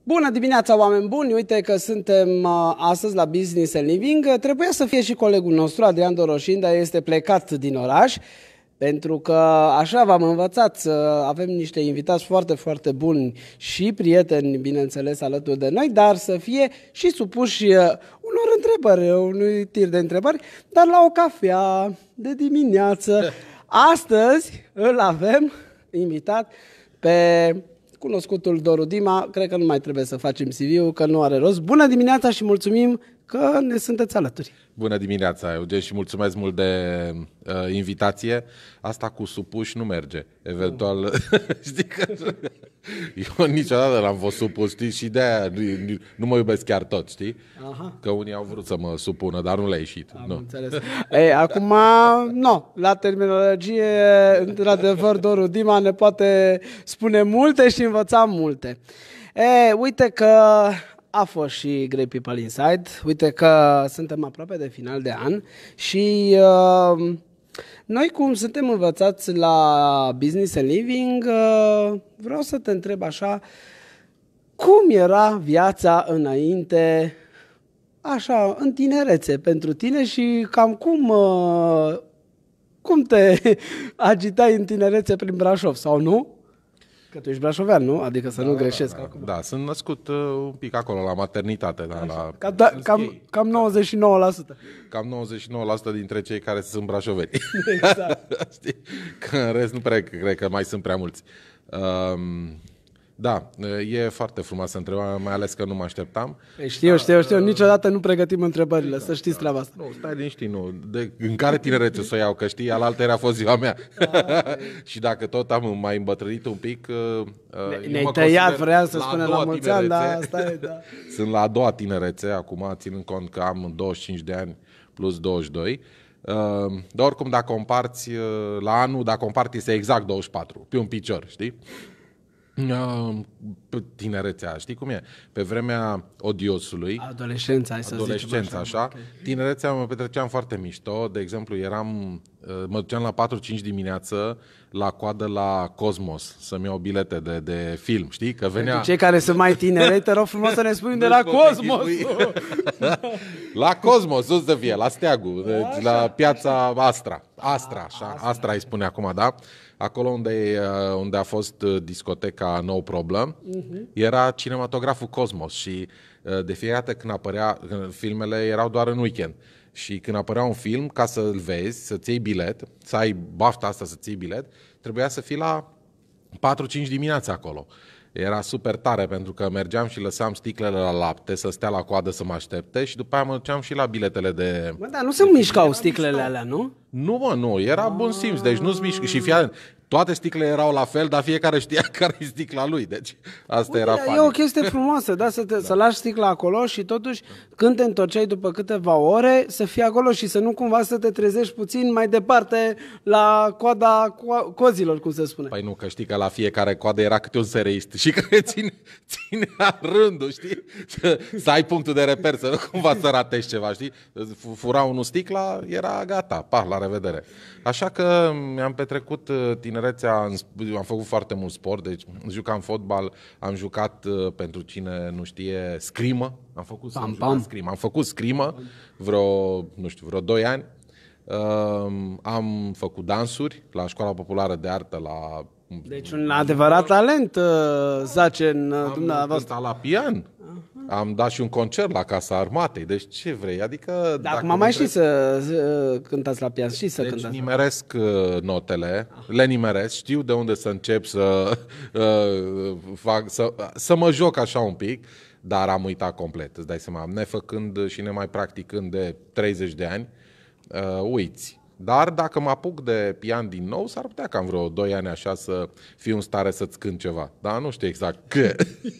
Bună dimineața, oameni buni! Uite că suntem astăzi la Business and Living. Trebuia să fie și colegul nostru, Adrian Doroșin, dar este plecat din oraș, pentru că așa v-am învățat să avem niște invitați foarte, foarte buni și prieteni, bineînțeles, alături de noi, dar să fie și supuși unor întrebări, unui tir de întrebări, dar la o cafea de dimineață. Astăzi îl avem invitat pe cunoscutul Doru Dima. Cred că nu mai trebuie să facem CV-ul, că nu are rost. Bună dimineața și mulțumim că ne sunteți alături. Bună dimineața, Eugen, și mulțumesc mult de invitație. Asta cu supuși nu merge. Eventual, știi că eu niciodată n-am fost supus, știi? Și de-aia nu mă iubesc chiar tot, știi? Aha. Că unii au vrut să mă supună, dar nu le-a ieșit. Am înțeles. Ei, acum, nu, la terminologie, într-adevăr, Doru Dima ne poate spune multe și învăța multe. Uite că a fost și Great People Inside, uite că suntem aproape de final de an și noi cum suntem învățați la Business and Living, vreau să te întreb așa, cum era viața înainte, așa, în tinerețe pentru tine și cam cum te agitai în tinerețe prin Brașov sau nu? Că tu ești brașovean, nu? Adică să nu greșesc acum. Da, sunt născut un pic acolo, la maternitate. Cam 99%. Cam 99% dintre cei care sunt brașoveni. Exact. Știi? Că în rest nu cred că mai sunt prea mulți. Da, e foarte frumoasă întrebarea, mai ales că nu mă așteptam. Știu, niciodată nu pregătim întrebările, să știți treaba asta. Nu, stai liniștit, nu. În care tinerețe să o iau, că știi, alaltă a fost ziua mea. Și dacă tot am mai îmbătrânit un pic... Ne-ai tăiat, vrea să spunem la mulți ani, dar asta e, da. Sunt la a doua tinerețe, acum, ținând cont că am 25 de ani plus 22. Dar oricum, dacă comparți la anul, dacă comparți, este exact 24, pe un picior, știi? Tinerețea, știi cum e? Pe vremea odiosului, adolescența, așa, okay. Tinerețea mă petreceam foarte mișto. De exemplu, mă duceam la 4-5 dimineață la coadă la Cosmos să-mi iau bilete de film, știi? Că venea... Cei care sunt mai tineri, te rog frumos să ne spui unde la Cosmos. La Cosmos, sus de fie, la Steagul, deci la piața Astra îi spune acum, da? Acolo unde a fost discoteca No Problem, era cinematograful Cosmos și de fiecare dată când apărea, filmele erau doar în weekend. Și când apărea un film, ca să-l vezi, să-ți iei bilet, să ai bafta asta să-ți iei bilet, trebuia să fii la 4-5 dimineața acolo. Era super tare pentru că mergeam și lăsam sticlele la lapte să stea la coadă să mă aștepte și după aia mă duceam și la biletele de... Dar nu se mișcau sticlele alea, nu? Nu, era bun simț, deci nu-ți mișcă. Și toate sticlele erau la fel, dar fiecare știa care e sticla lui, deci asta era fanic. E o chestie frumoasă, da? Să lași sticla acolo și totuși când te întorceai după câteva ore să fii acolo și să nu cumva să te trezești puțin mai departe la coada cozilor, cum se spune. Păi nu, că știi că la fiecare coadă era câte un sereist și care ținea rândul, știi? Să ai punctul de reper, să nu cumva să ratești ceva, știi? Fura unul sticla, era gata, la revedere. Așa că mi-am petrecut tinerețea, am făcut foarte mult sport, deci jucam fotbal, am jucat, pentru cine nu știe, scrimă, am făcut scrimă vreo 2 ani, am făcut dansuri la Școala Populară de Artă la... Deci un adevărat talent zace în dumneavoastră. Am la pian. Am dat și un concert la Casa Armatei, deci ce vrei, adică... Dar acum mai știi să cântați la pian, știi să deci cântați. nimeresc notele, le nimeresc, știu de unde să încep să mă joc așa un pic, dar am uitat complet, îți dai seama, nefăcând și nemai practicând de 30 de ani, uiți. Dar dacă mă apuc de pian din nou, s-ar putea ca în vreo 2 ani așa să fiu în stare să-ți cânt ceva. Dar nu știu exact că.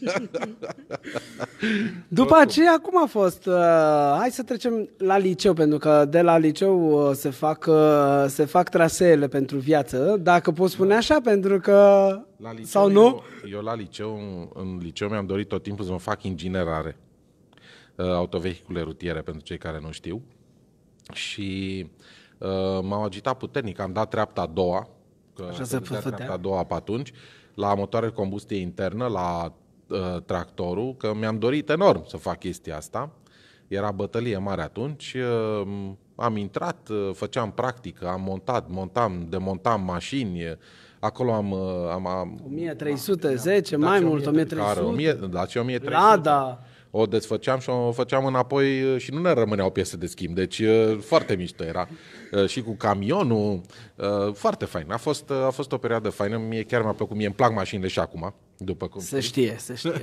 După aceea, cum a fost? Hai să trecem la liceu, pentru că de la liceu se fac traseele pentru viață, dacă pot spune așa, pentru că... La liceu, sau nu? Eu la liceu, în liceu mi-am dorit tot timpul să mă fac inginerare. Autovehicule rutiere, pentru cei care nu știu. Și... m-am agitat puternic, am dat treapta a doua, așa se treapta a doua pe atunci, la motoare de combustie internă, la tractorul, că mi-am dorit enorm să fac chestia asta. Era bătălie mare atunci. Am intrat, făceam practică, am montat, demontam mașini. Acolo am 1310, mai mult, 1300. Dacia 1300. Lada. O desfăceam și o făceam înapoi și nu ne rămâneau piese de schimb. Deci foarte mișto era. Și cu camionul, foarte fain. A fost o perioadă faină. Chiar mi-a plăcut. Mie îmi plac mașinile și acum. După cum se știe.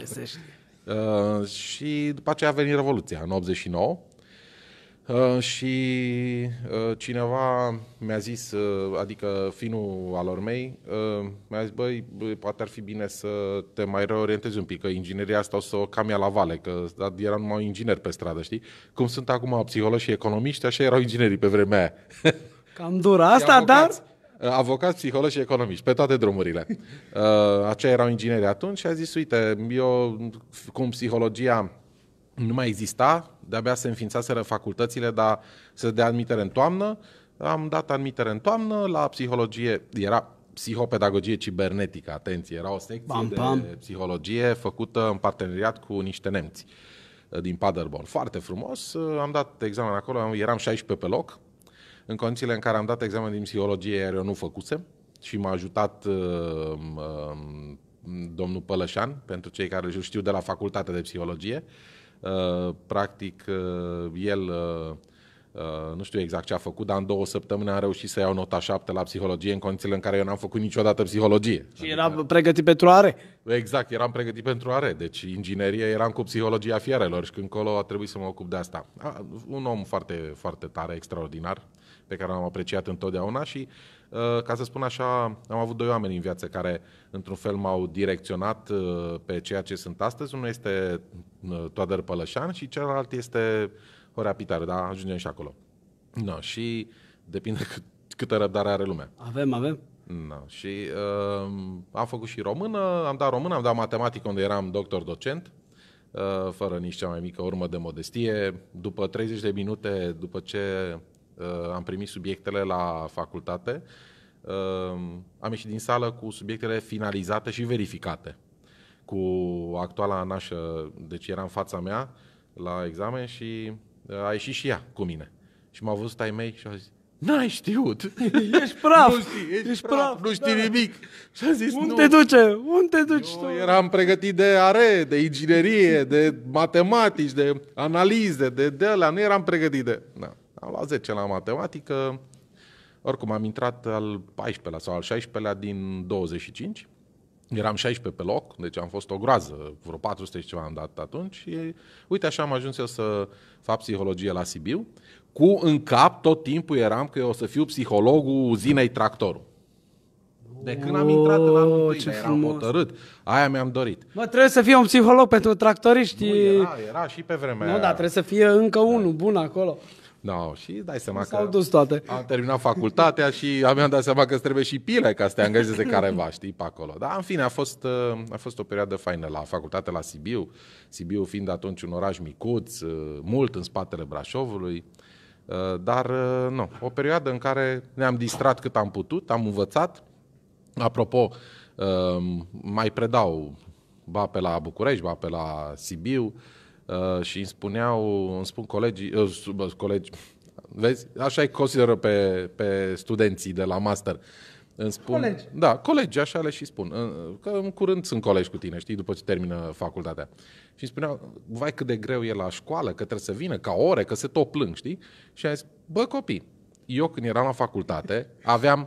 Și după aceea a venit Revoluția în 89. Și cineva mi-a zis, adică finul alor mei, mi-a zis, băi, poate ar fi bine să te mai reorientezi un pic, că ingineria asta o să o cam ia la vale, că era numai inginer pe stradă, știi? Cum sunt acum psihologi și economiști, așa erau inginerii pe vremea aia. Cam dur asta, dar... Avocați, psihologi și economiști, pe toate drumurile. Aceia erau ingineri atunci și a zis, uite, eu, cum psihologia nu mai exista, de-abia se înființaseră facultățile, dar se dea admitere în toamnă. Am dat admitere în toamnă la psihologie, era psihopedagogie cibernetică, atenție, era o secție de psihologie făcută în parteneriat cu niște nemți din Paderborn. Foarte frumos, am dat examen acolo, eram 16 pe loc, în condițiile în care am dat examen din psihologie, iar eu nu făcusem și m-a ajutat domnul Pălășan, pentru cei care îl știu de la facultatea de psihologie. Practic, el, nu știu exact ce a făcut, dar în 2 săptămâni am reușit să iau nota 7 la psihologie, în condițiile în care eu n-am făcut niciodată psihologie. Și era pregătit pentru ARE? Exact, eram pregătit pentru ARE, deci inginerie eram cu psihologia fierelor și când colo a trebuit să mă ocup de asta. Un om foarte, foarte tare, extraordinar, pe care l-am apreciat întotdeauna și, ca să spun așa, am avut 2 oameni în viață care, într-un fel, m-au direcționat pe ceea ce sunt astăzi. Unul este Toader Pălășan și celălalt este Horea Pitaru, dar ajungem și acolo. No, și depinde câtă răbdare are lumea. Avem. No, și am făcut și română, am dat matematică unde eram doctor-docent, fără nici cea mai mică urmă de modestie. După 30 de minute, după ce am primit subiectele la facultate, am ieșit din sală cu subiectele finalizate și verificate. Cu actuala nașă, deci era în fața mea la examen și a ieșit și ea cu mine. Și m-au văzut ai mei și au zis, n-ai știut! Ești praf! Ești praf! Nu știi nimic! Și am zis, Unde te duci tu? Eram pregătit de ARE, de inginerie, de matematici, de analize, de alea. Nu eram pregătit de... Na. Am luat 10 la matematică, oricum am intrat al 14-lea sau al 16-lea din 25, eram 16 pe loc, deci am fost o groază, vreo 400 și ceva am dat atunci și uite așa am ajuns eu să fac psihologie la Sibiu, cu în cap tot timpul eram că eu o să fiu psihologul uzinei Tractorul. De când am intrat în anul întâi, eram hotărât, aia mi-am dorit. Mă, trebuie să fie un psiholog pentru tractoriști. Nu, era și pe vremea aia. Nu, dar trebuie să fie încă unul bun acolo. No, și dai seama că dus toate. am terminat facultatea și mi-am dat seama că îți trebuie și pile ca să te angajeze careva, știi, pe acolo. Dar, în fine, a fost o perioadă faină la facultate la Sibiu. Sibiu fiind atunci un oraș micuț, mult în spatele Brașovului. Dar, nu, o perioadă în care ne-am distrat cât am putut, am învățat. Apropo, mai predau ba pe la București, ba pe la Sibiu. Și îmi spun colegi, vezi, așa îi consideră pe studenții de la master. Îmi spun, colegi. Da, colegi, așa le și spun. Că în curând sunt colegi cu tine, știi, după ce termină facultatea. Și îmi spuneau, vai cât de greu e la școală, că trebuie să vină ca ore, că se tot plâng, știi? Și am zis, bă copii, eu când eram la facultate aveam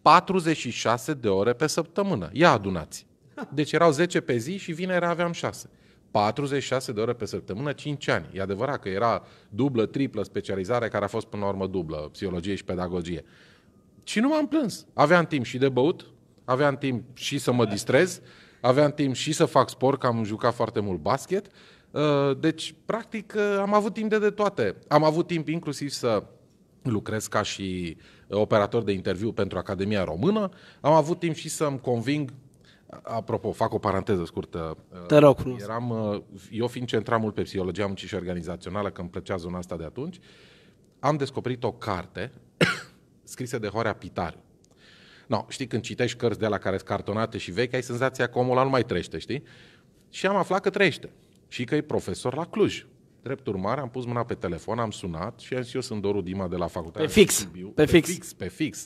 46 de ore pe săptămână. Ia adunați. Deci erau 10 pe zi și vineri aveam 6. 46 de ore pe săptămână, 5 ani. E adevărat că era dublă, triplă specializare, care a fost până la urmă dublă, psihologie și pedagogie. Și nu m-am plâns. Aveam timp și de băut, aveam timp și să mă distrez, aveam timp și să fac sport, că am jucat foarte mult basket. Deci, practic, am avut timp de toate. Am avut timp inclusiv să lucrez ca și operator de interviu pentru Academia Română. Am avut timp și să-mi conving. Apropo, fac o paranteză scurtă. Te rog. Eu fiind centrat mult pe psihologia muncii și organizațională, că îmi plăcea zona asta de atunci, am descoperit o carte scrisă de Horea Pitaru. No, știi, când citești cărți de alea care sunt cartonate și vechi, ai senzația că omul ăla nu mai trăiește, știi? și am aflat că trăiește și că e profesor la Cluj. Drept urmare, am pus mâna pe telefon, am sunat și am zis, eu sunt Doru Dima de la facultatea Pe fix, Sibiu. pe fix.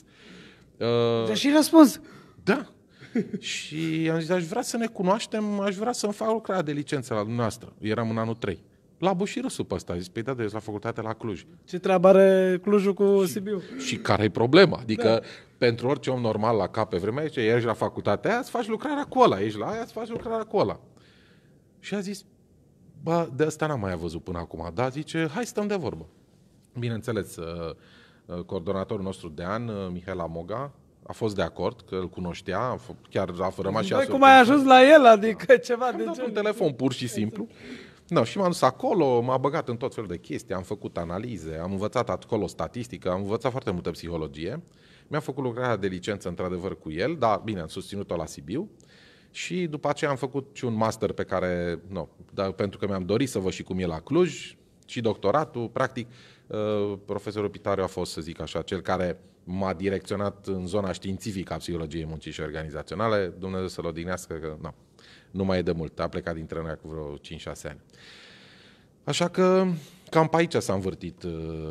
Și răspuns. Da. Și am zis, aș vrea să ne cunoaștem, aș vrea să-mi fac lucrarea de licență la dumneavoastră. Eram în anul 3. La Bușirusul pe ăsta. A zis, păi da, la facultatea la Cluj. Ce treabă are Clujul cu Sibiu? Și care e problema? Adică, pentru orice om normal la cap pe vremea aia, ești la facultatea aia, îți faci lucrarea cu ăla. Ești la aia, îți faci lucrarea cu ăla. Și a zis, bă, de ăsta n-am mai văzut până acum. Da, zice, hai stăm de vorbă. Bineînțeles, coordonatorul nostru de an, Mihaela Moga, a fost de acord, că îl cunoștea, chiar a rămas și cum ai ajuns la el, adică ceva de genul? Un telefon pur și simplu. No, și m-am dus acolo, m-a băgat în tot felul de chestii, am făcut analize, am învățat acolo statistică, am învățat foarte multă psihologie. Mi-am făcut lucrarea de licență într-adevăr cu el, dar bine, am susținut-o la Sibiu. Și după aceea am făcut și un master pe care, dar pentru că mi-am dorit să văd și cum e la Cluj, și doctoratul, practic, profesorul Pitariu a fost, să zic așa, cel care m-a direcționat în zona științifică a psihologiei muncii și organizaționale. Dumnezeu să-l odihnească, că nu mai e de mult, a plecat dintre noi cu vreo 5-6 ani. Așa că cam pe aici s-a învârtit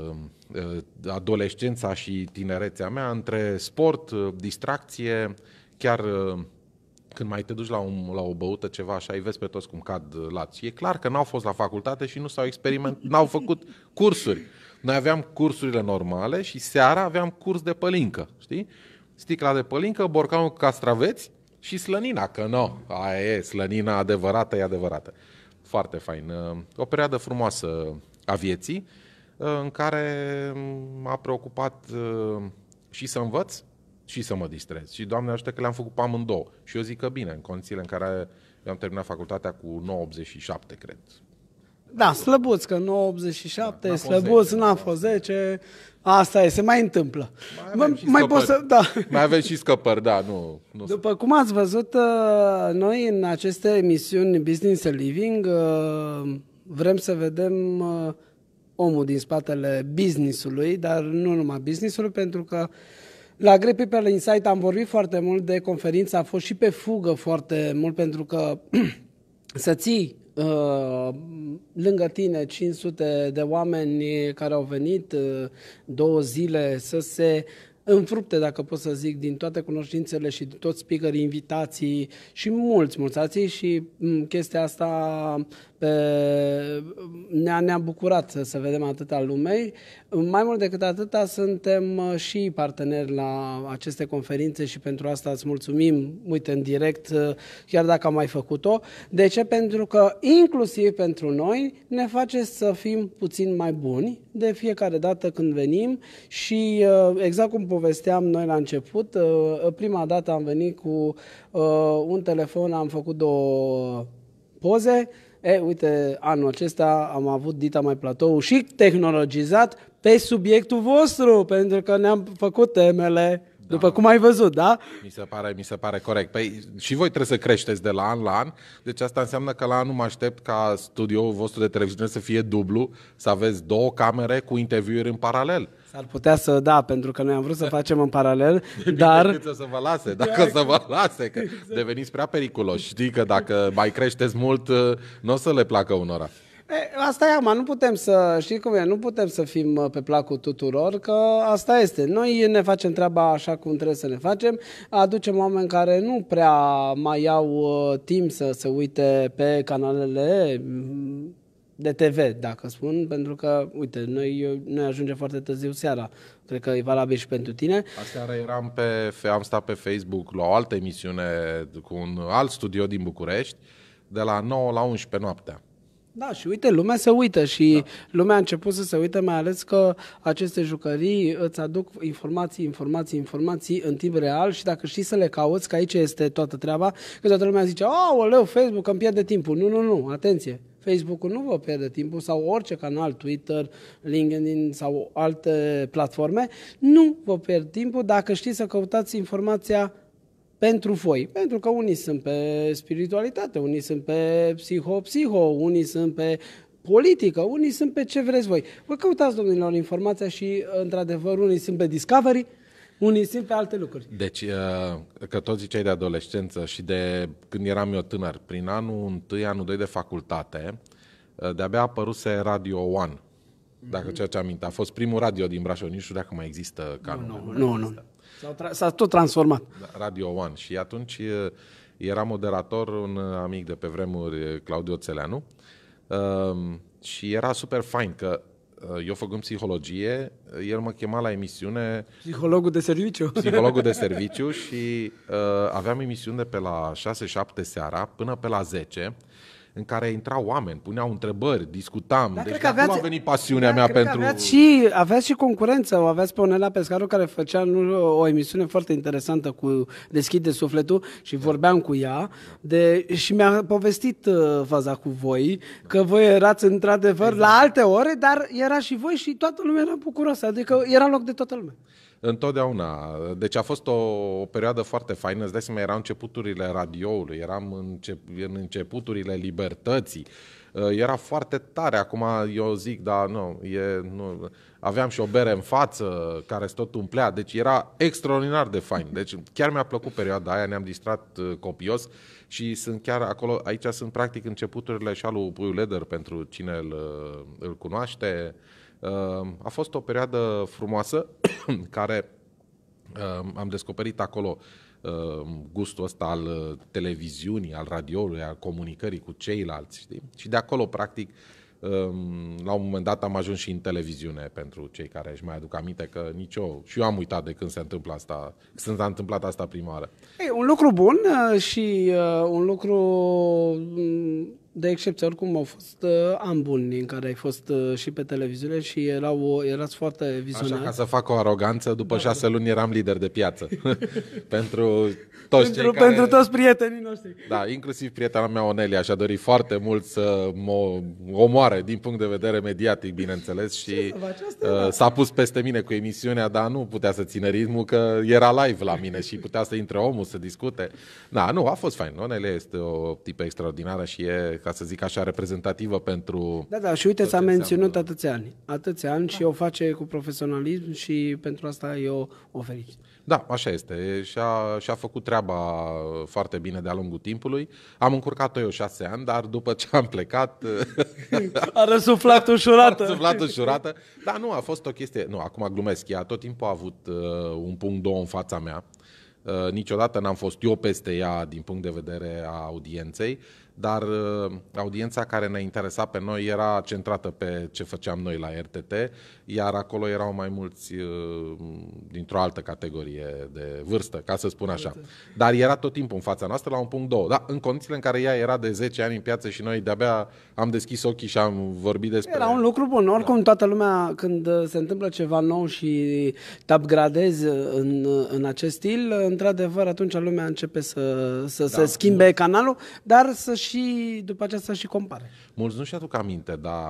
adolescența și tinerețea mea, între sport, distracție, chiar când mai te duci la o băută ceva așa, îi vezi pe toți cum cad lați. E clar că n-au fost la facultate și nu s-au experimentat, n-au făcut cursuri. Noi aveam cursurile normale și seara aveam curs de pălincă, știi? Sticla de pălincă, borcanul cu castraveți și slănina, că aia e, slănina adevărată e adevărată. Foarte fain. O perioadă frumoasă a vieții, în care m-a preocupat și să învăț și să mă distrez. Și Doamne ajută că le-am făcut pe amândouă. Și eu zic că bine, în condițiile în care eu am terminat facultatea cu 9,87, cred. Da, slăbuț, că 9,87, slăbuț, n-a fost 10, asta e, se mai întâmplă. Mai avem și scăpări, da, nu. După cum ați văzut, noi în aceste emisiuni Business and Living vrem să vedem omul din spatele business-ului, dar nu numai business-ului, pentru că la Great People Insight am vorbit foarte mult de conferință, a fost și pe fugă foarte mult, pentru că să ții lângă tine 500 de oameni care au venit 2 zile să se înfrupte, dacă pot să zic, din toate cunoștințele și din toți speakerii, invitații și mulți alții și chestia asta ne-a bucurat să vedem atâta lume. Mai mult decât atâta, suntem și parteneri la aceste conferințe și pentru asta îți mulțumim, uite, în direct, chiar dacă am mai făcut-o. De ce? Pentru că inclusiv pentru noi ne face să fim puțin mai buni de fiecare dată când venim și exact cum povesteam noi la început, prima dată am venit cu un telefon, am făcut 2 poze. Uite, anul acesta am avut Dita Mai Platou și tehnologizat pe subiectul vostru, pentru că ne-am făcut temele, după cum ai văzut, da? Mi se pare corect. Păi și voi trebuie să creșteți de la an la an, deci asta înseamnă că la anul mă aștept ca studioul vostru de televiziune să fie dublu, să aveți 2 camere cu interviuri în paralel. S-ar putea să, da, pentru că noi am vrut să facem în paralel, dar... Să vă lase, dacă o să vă lase, că deveniți prea periculoși. Știi că dacă mai creșteți mult, nu o să le placă unora. Asta e, nu putem să, știi cum e, nu putem să fim pe placul tuturor, că asta este. Noi ne facem treaba așa cum trebuie să ne facem, aducem oameni care nu prea mai au timp să se uite pe canalele de TV, dacă spun, pentru că, uite, noi ajungem foarte târziu seara. Cred că e valabil și pentru tine. Aseară am stat pe Facebook la o altă emisiune cu un alt studio din București, de la 9 la 11 noaptea. Da, și uite, lumea se uită și lumea a început să se uite, mai ales că aceste jucării îți aduc informații în timp real și dacă știi să le cauți, că aici este toată treaba, că toată lumea zice, aoleu, Facebook îmi pierde timpul. Nu, atenție. Facebook-ul nu vă pierde timpul sau orice canal, Twitter, LinkedIn sau alte platforme, nu vă pierd timpul dacă știți să căutați informația pentru voi. Pentru că unii sunt pe spiritualitate, unii sunt pe psiho, unii sunt pe politică, unii sunt pe ce vreți voi. Vă căutați, domnilor, informația și, într-adevăr, unii sunt pe Discovery, Unii simt pe alte lucruri. Deci, că tot ziceai de adolescență și de când eram eu tânăr, prin anul 1, anul 2 de facultate, de-abia apăruse Radio One. Dacă ceea ce aminte, a fost primul radio din Brașov, nici nu știu dacă mai există canonul. Nu. S-a tot transformat. Radio One. Și atunci era moderator un amic de pe vremuri, Claudiu Oțeleanu, și era super fain că eu făcând psihologie, el mă chema la emisiune... Psihologul de serviciu. Psihologul de serviciu și aveam emisiuni de pe la 6-7 seara până pe la 10, în care intrau oameni, puneau întrebări, discutam. Da, deci de acolo a venit pasiunea mea pentru... Aveați și concurență, o aveați pe Onela Pescaru care făcea o emisiune foarte interesantă cu Deschide Sufletul și vorbeam cu ea și mi-a povestit faza cu voi, că voi erați într-adevăr la alte ore, dar era și voi și toată lumea era bucuroasă, adică era loc de toată lumea. Întotdeauna. Deci a fost o perioadă foarte faină. Îți dai seama, erau începuturile radioului, eram în începuturile libertății. Era foarte tare. Acum eu zic, dar nu. Aveam și o bere în față care se tot umplea. Deci era extraordinar de fain. Deci chiar mi-a plăcut perioada aia, ne-am distrat copios și sunt chiar acolo, aici sunt practic începuturile și al lui Puiu Leder, pentru cine îl cunoaște. A fost o perioadă frumoasă care am descoperit acolo gustul ăsta al televiziunii, al radioului, al comunicării cu ceilalți, știi? Și de acolo, practic, la un moment dat am ajuns și în televiziune, pentru cei care își mai aduc aminte că și eu am uitat de când se întâmplă asta, când s-a întâmplat asta prima oară. Un lucru bun și un lucru de excepție. Oricum au fost ani buni în care ai fost și pe televiziune și erați foarte vizionari. Așa, ca să fac o aroganță, după 6 luni eram lider de piață. pentru toți prietenii noștri. Da, inclusiv prietena mea Onelia și-a dorit foarte mult să mă omoare din punct de vedere mediatic, bineînțeles, și s-a pus peste mine cu emisiunea, dar nu putea să țină ritmul, că era live la mine și putea să intre omul să discute. Da, nu, a fost fain. Onelia este o tipă extraordinară și e, ca să zic așa, reprezentativă pentru... Da, și uite, s-a menținut atâția ani și o face cu profesionalism și pentru asta eu o felicit. Da, așa este. Și-a făcut treaba foarte bine de-a lungul timpului. Am încurcat-o eu 6 ani, dar după ce am plecat... A răsuflat ușurată. A răsuflat ușurată. Dar nu, a fost o chestie... Nu, acum glumesc. Ea tot timpul a avut un punct 2 în fața mea. Niciodată n-am fost eu peste ea din punct de vedere a audienței, dar audiența care ne interesa pe noi era centrată pe ce făceam noi la RTT, iar acolo erau mai mulți dintr-o altă categorie de vârstă, ca să spun așa. Dar era tot timpul în fața noastră la un punct 2. Da, în condițiile în care ea era de 10 ani în piață și noi de-abia am deschis ochii și am vorbit despre... Era un lucru bun. Oricum, toată lumea, când se întâmplă ceva nou și te upgradezi în acest stil, într-adevăr, atunci lumea începe să se schimbe canalul, dar după aceea să și compare. Mulți nu-și aduc aminte, dar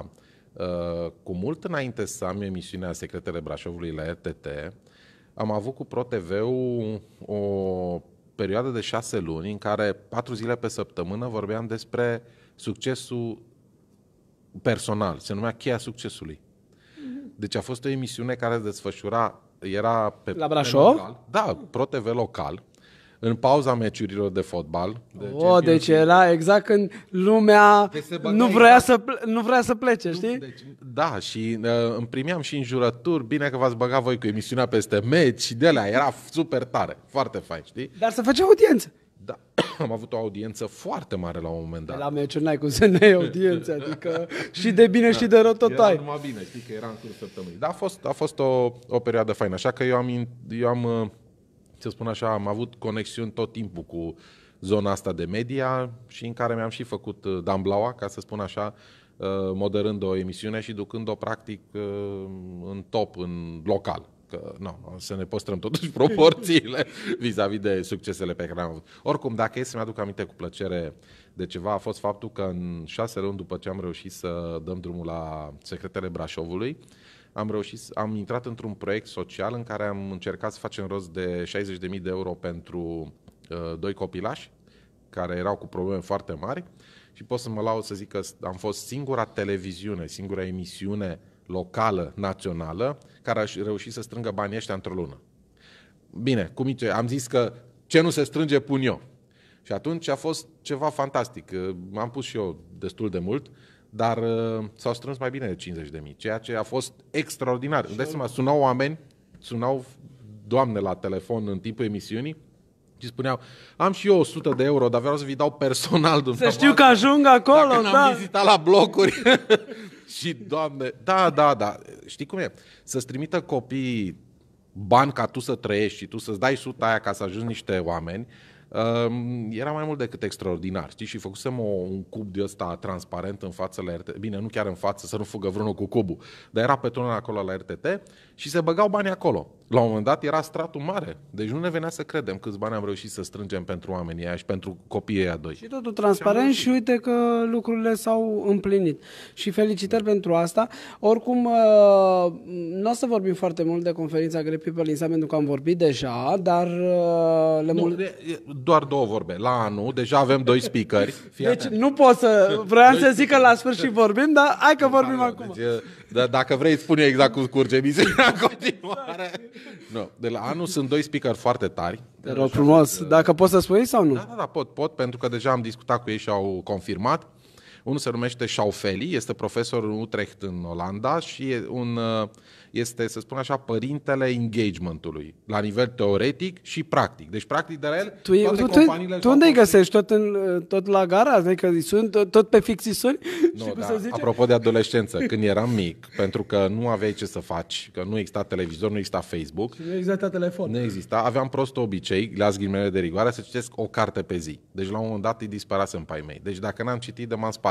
cu mult înainte să am emisiunea Secretele Brașovului la RTT, am avut cu ProTV-ul o perioadă de 6 luni în care 4 zile pe săptămână vorbeam despre succesul personal. Se numea Cheia Succesului. Deci a fost o emisiune care se desfășura, era pe la Brașov? Local, da, ProTV local, în pauza meciurilor de fotbal. Deci era exact când lumea nu vrea să plece, știi? Deci, da, și îmi primeam și înjurături, bine că v-ați băgat voi cu emisiunea peste meci și de alea, era super tare, foarte fain, știi? Dar să făcea audiență. Da, am avut o audiență foarte mare la un moment dat. La meciuri n-ai cum să ne iei audiență, adică și de bine și de rău tot ai. Era numai bine, știi că era în curs săptămânii. Dar a fost o perioadă faină, așa că eu am să spun așa, am avut conexiuni tot timpul cu zona asta de media și în care mi-am și făcut damblaua, ca să spun așa, moderând o emisiune și ducând-o practic în top, în local. Că, să ne păstrăm totuși proporțiile vis-a-vis de succesele pe care le-am avut. Oricum, dacă e să mi-aduc aminte cu plăcere de ceva, a fost faptul că în 6 luni după ce am reușit să dăm drumul la Secretele Brașovului, am intrat într-un proiect social în care am încercat să facem rost de 60.000 de euro pentru 2 copilași care erau cu probleme foarte mari și pot să mă laud să zic că am fost singura televiziune, singura emisiune locală, națională, care a reușit să strângă banii ăștia într-o lună. bine, am zis că ce nu se strânge pun eu. Și atunci a fost ceva fantastic. M-am pus și eu destul de mult, dar s-au strâns mai bine de 50.000, ceea ce a fost extraordinar. Îmi dai seama, sunau oameni, sunau doamne la telefon în timpul emisiunii și spuneau, am și eu 100 de euro, dar vreau să vi dau personal dumneavoastră. Să știu că ajung acolo, dacă n-am vizitat la blocuri. Și, Doamne, da. Știi cum e? Să-ți trimită copiii bani ca tu să trăiești și tu să-ți dai suta aia ca să ajungi niște oameni, era mai mult decât extraordinar. Știi? Și făcusem un cub de ăsta transparent în față la RTT. Bine, nu chiar în față, să nu fugă vreunul cu cubul. Dar era pe tunel acolo la RTT și se băgau banii acolo. La un moment dat era stratul mare. Deci nu ne venea să credem câți bani am reușit să strângem pentru oamenii ăia și pentru copiii ăia doi. Și totul transparent și uite că lucrurile s-au împlinit. Și felicitări pentru asta. Oricum, nu o să vorbim foarte mult de conferința Great People Insight pentru că am vorbit deja, dar... Doar două vorbe. La anul, deja avem 2 speakeri. Deci nu pot să... Vreau să zic că la sfârșit vorbim, dar hai că vorbim acum. Deci, dacă vrei, spune exact cum curge emisiunea în continuare. No, de la anul sunt 2 speakeri foarte tari. Te rog frumos, dacă poți să spui sau nu? Da, pot, pentru că deja am discutat cu ei și au confirmat. Unul se numește Schaufeli, este profesor în Utrecht în Olanda și este, să spun așa, părintele engagementului, la nivel teoretic și practic. Deci, practic, de la el, toate companiile... Tu unde îi găsești? Tot la gara? Adică tot pe fix îi suni? Nu, da, apropo de adolescență, când eram mic, pentru că nu aveai ce să faci, că nu exista televizor, nu exista Facebook. Și nu exista telefon. Nu exista. Aveam prost obicei, las ghilimele de rigoare, să citesc o carte pe zi. Deci, la un moment dat, îi disperasem pe ai mei. Deci, dacă n-am citit, de m-am spart.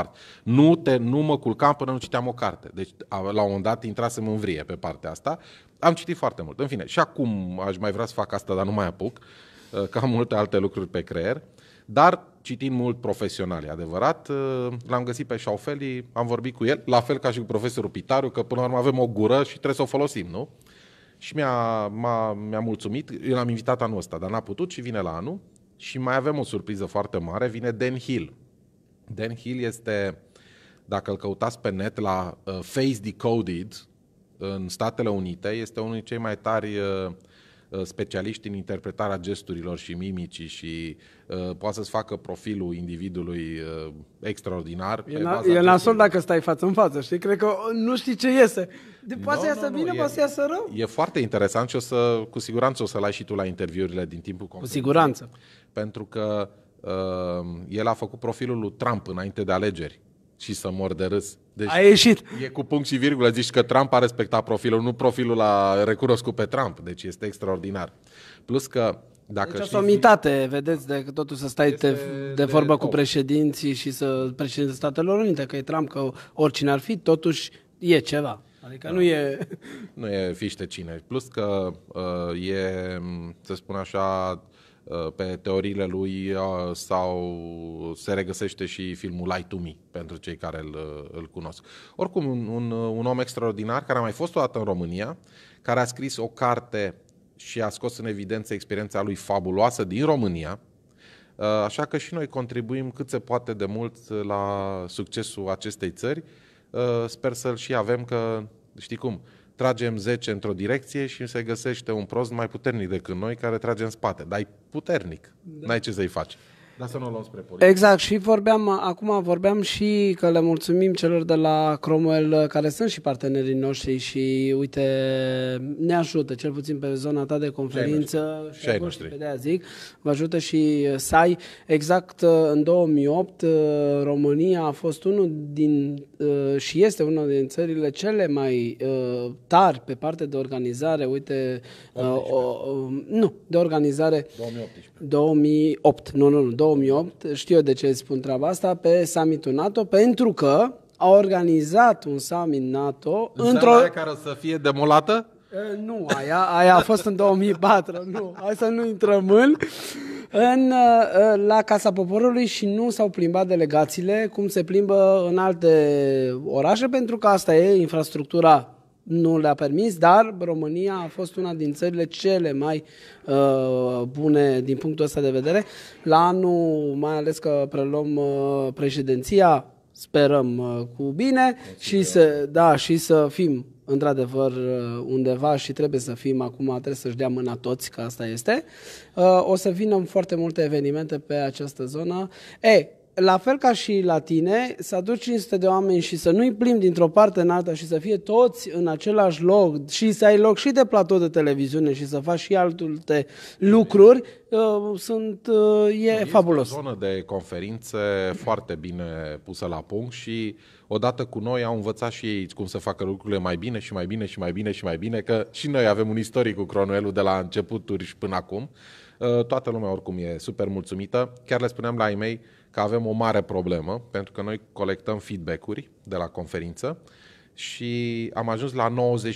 Nu mă culcam până nu citeam o carte. Deci, la un moment dat, intrasem în vrie pe partea asta. Am citit foarte mult. În fine, și acum aș mai vrea să fac asta, dar nu mai apuc, că am multe alte lucruri pe creier. Dar citind mult profesional, e adevărat. L-am găsit pe Schaufeli, am vorbit cu el, la fel ca și cu profesorul Pitariu, că până la urmă avem o gură și trebuie să o folosim, nu? Și mi-a mulțumit. Eu l-am invitat anul ăsta, dar n-a putut și vine la anul. Și mai avem o surpriză foarte mare, vine Dan Hill. Dan Hill este, dacă îl căutați pe net, la Face Decoded în Statele Unite, este unul dintre cei mai tari specialiști în interpretarea gesturilor și mimicii și poate să-ți facă profilul individului extraordinar. E nasol dacă stai față în față, știi? Cred că nu știi ce iese. Poate să iasă bine, poate să iasă rău. E foarte interesant și cu siguranță o să-l ai și tu la interviurile din timpul conferinței. Cu siguranță. Pentru că el a făcut profilul lui Trump înainte de alegeri și să mor de râs. Deci a ieșit. E cu punct și virgulă. Zici că Trump a respectat profilul, nu profilul l-a recunoscut pe Trump. Deci este extraordinar. Plus că dacă deci o somitate, vedeți, de totul să stai de vorbă cu președinții și președintele Statelor Unite, că e Trump, că oricine ar fi, totuși e ceva. Adică nu e... Nu e fiște cine. Plus că e, să spun așa, pe teoriile lui se regăsește și filmul Lie to Me, pentru cei care îl cunosc. Oricum, un om extraordinar, care a mai fost o dată în România, care a scris o carte și a scos în evidență experiența lui fabuloasă din România, așa că și noi contribuim cât se poate de mult la succesul acestei țări. Sper să-l și avem, că știi cum, tragem 10 într-o direcție și se găsește un prost mai puternic decât noi care trage în spate. Dar e puternic, n-ai ce să-i faci. Dar să nu o luăm spre politică. Exact, și acum vorbeam și că le mulțumim celor de la Cromwell, care sunt și partenerii noștri și, uite, ne ajută, cel puțin pe zona ta de conferință. Și ai noștri. Pe de-aia zic, vă ajută și SAI. Exact în 2008, România a fost și este una din țările cele mai tari pe partea de organizare. Uite, de organizare 2008. Nu, 2008, știu eu de ce spun treaba asta, pe summitul NATO, pentru că a organizat un summit NATO într-o... care o să fie demolată? Nu, aia a fost în 2004, nu, hai să nu intrăm la Casa Poporului și nu s-au plimbat delegațiile cum se plimbă în alte orașe, pentru că asta e, infrastructura nu le-a permis, dar România a fost una din țările cele mai bune din punctul ăsta de vedere. La anul, mai ales că preluăm președinția, sperăm cu bine și să fim într-adevăr undeva și trebuie să fim acum, trebuie să-și dea mâna toți, că asta este. O să vină foarte multe evenimente pe această zonă. La fel ca și la tine, să aduci 500 de oameni și să nu-i plimbi dintr-o parte în alta și să fie toți în același loc și să ai loc și de platou de televiziune și să faci și alte lucruri, e fabulos. Este o zonă de conferințe foarte bine pusă la punct și odată cu noi au învățat și ei cum să facă lucrurile mai bine și mai bine și mai bine și mai bine, că și noi avem un istoric cu Cronuelul de la începuturi și până acum. Toată lumea oricum e super mulțumită. Chiar le spuneam la ai mei că avem o mare problemă, pentru că noi colectăm feedback-uri de la conferință și am ajuns la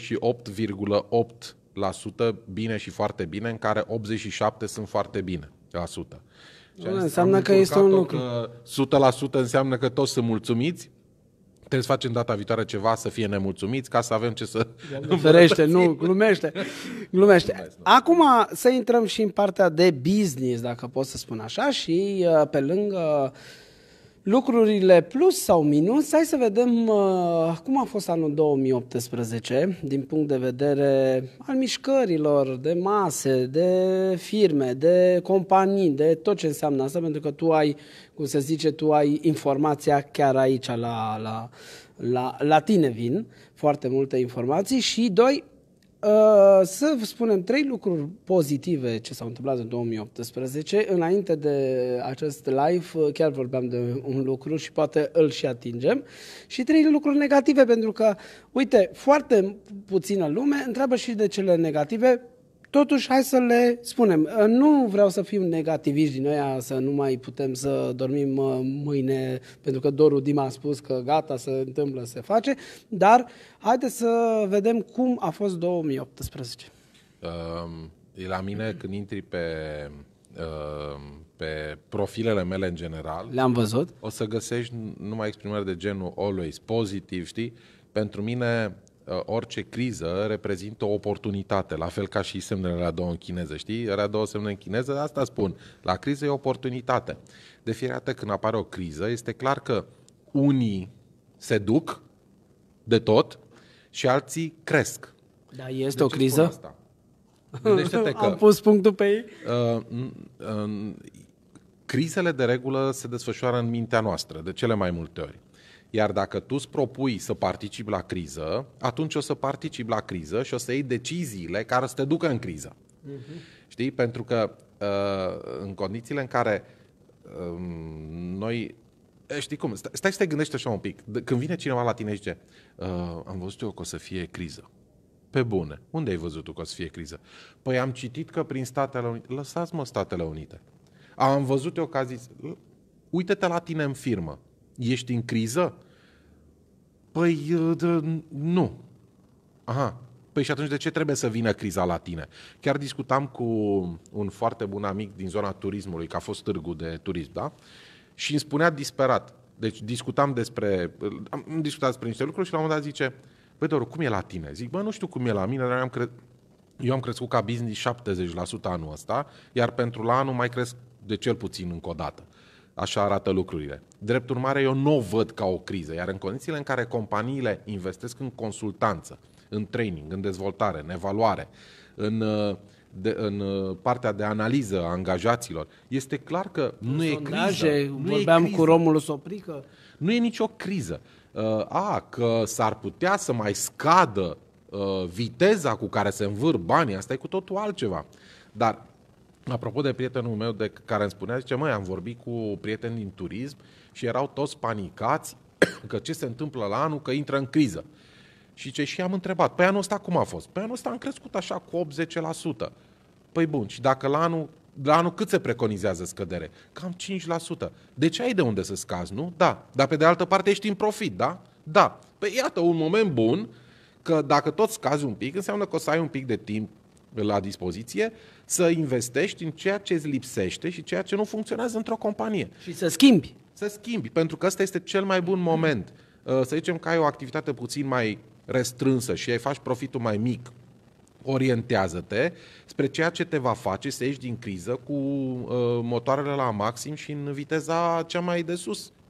98,8% bine și foarte bine, în care 87% sunt foarte bine la sută. Înseamnă că este un lucru. Că 100% înseamnă că toți sunt mulțumiți. Trebuie să facem data viitoare ceva să fie nemulțumiți ca să avem ce să... Ferește, nu, glumește. Acum să intrăm și în partea de business, dacă pot să spun așa, și pe lângă lucrurile plus sau minus, hai să vedem cum a fost anul 2018 din punct de vedere al mișcărilor de mase, de firme, de companii, de tot ce înseamnă asta, pentru că tu ai, cum se zice, tu ai informația chiar aici la tine vin foarte multe informații și doi, să spunem 3 lucruri pozitive ce s-au întâmplat în 2018. Înainte de acest live chiar vorbeam de un lucru și poate îl și atingem. Și 3 lucruri negative, pentru că, uite, foarte puțină lume întreabă și de cele negative. Totuși, hai să le spunem. Nu vreau să fim negativiști din ăia, să nu mai putem să dormim mâine, pentru că Doru Dima a spus că gata, se întâmplă, se face, dar haideți să vedem cum a fost 2018. La mine, când intri pe profilele mele în general, le-am văzut, o să găsești numai exprimări de genul always pozitiv, știi? Pentru mine orice criză reprezintă o oportunitate, la fel ca și semnele la două în chineză, știi? Era 2 semne în chineză, asta spun. La criză e oportunitate. De fiecare dată când apare o criză, este clar că unii se duc de tot și alții cresc. Da, este o criză? Asta? Gândește-te că am pus punctul pe ei. Crizele de regulă se desfășoară în mintea noastră, de cele mai multe ori. Iar dacă tu îți propui să participi la criză, atunci o să participi la criză și o să iei deciziile care să te ducă în criză. Știi? Pentru că în condițiile în care noi... Știi cum? Stai să te gândești așa un pic. Când vine cineva la tine și zice am văzut eu că o să fie criză. Pe bune. Unde ai văzut tu că o să fie criză? Păi am citit că prin Statele Unite... Lăsați-mă Statele Unite. Am văzut eu că a zis... Uite-te la tine în firmă. Ești în criză? Păi, nu. Aha. Păi și atunci de ce trebuie să vină criza la tine? Chiar discutam cu un foarte bun amic din zona turismului, că a fost târgul de turism, da? Și îmi spunea disperat. Deci am discutat despre niște lucruri și la un moment dat zice, băi, Doru, cum e la tine? Zic, bă, nu știu cum e la mine, dar eu am crescut ca business 70% anul ăsta, iar pentru la anul mai cresc de cel puțin încă o dată. Așa arată lucrurile. Drept urmare, eu nu o văd ca o criză, iar în condițiile în care companiile investesc în consultanță, în training, în dezvoltare, în evaluare, în partea de analiză a angajaților, este clar că nu e criză. Vorbeam cu Romulus Oprică. Nu e nicio criză. Că s-ar putea să mai scadă viteza cu care se învâr banii, asta e cu totul altceva. Dar apropo de prietenul meu de care îmi spunea, zice, am vorbit cu prieteni din turism și erau toți panicați că ce se întâmplă la anul, că intră în criză. Și am întrebat, păi anul ăsta cum a fost? Păi anul ăsta am crescut așa cu 80%. Păi bun, și dacă la anul cât se preconizează scădere? Cam 5%. Deci ai de unde să scazi, nu? Da. Dar pe de altă parte ești în profit, da? Da. Păi iată un moment bun că dacă tot scazi un pic, înseamnă că o să ai un pic de timp la dispoziție să investești în ceea ce îți lipsește și ceea ce nu funcționează într-o companie. Și să schimbi. Să schimbi, pentru că ăsta este cel mai bun moment. Să zicem că ai o activitate puțin mai restrânsă și ai faci profitul mai mic, orientează-te spre ceea ce te va face să ieși din criză cu motoarele la maxim și în viteza cea mai de sus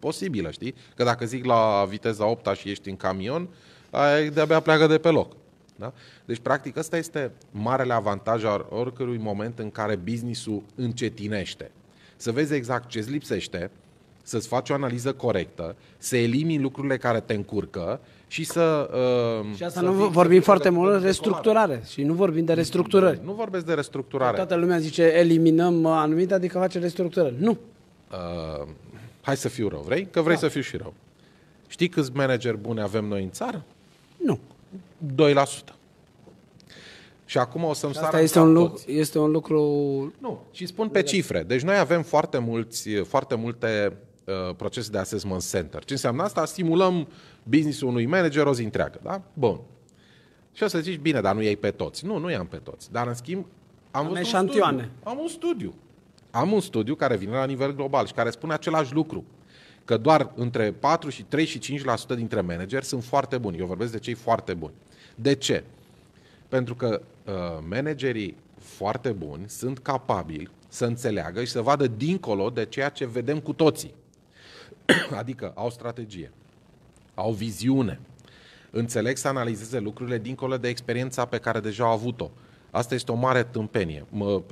posibilă, știi? Că dacă zic la viteza 8 și ești în camion, aia de-abia pleacă de pe loc. Da? Deci, practic, ăsta este marele avantaj al oricărui moment în care business-ul încetinește. Să vezi exact ce îți lipsește, să-ți faci o analiză corectă, să elimini lucrurile care te încurcă și să... și asta nu vorbim foarte mult de restructurare și nu vorbim de restructurări. Nu vorbesc de restructurare. Toată lumea zice eliminăm anumite, adică face restructurări. Nu. Hai să fiu rău, vrei? Că vrei să fiu și rău. Știi câți manageri buni avem noi în țară? Nu. 2%. Și acum o să-mi sară este un lucru... Nu, și spun pe cifre. Deci noi avem foarte multe procese de assessment center. Ce înseamnă asta? Stimulăm business-ul unui manager o zi întreagă. Da? Bun. Și o să zici, bine, dar nu iei pe toți. Nu i-am pe toți. Dar în schimb, am un studiu. Am un studiu care vine la nivel global și care spune același lucru. Că doar între 4 și 3 și 5% dintre manageri sunt foarte buni. Eu vorbesc de cei foarte buni. De ce? Pentru că managerii foarte buni sunt capabili să înțeleagă și să vadă dincolo de ceea ce vedem cu toții. Adică au strategie, au viziune, înțeleg să analizeze lucrurile dincolo de experiența pe care deja au avut-o. Asta este o mare tâmpenie.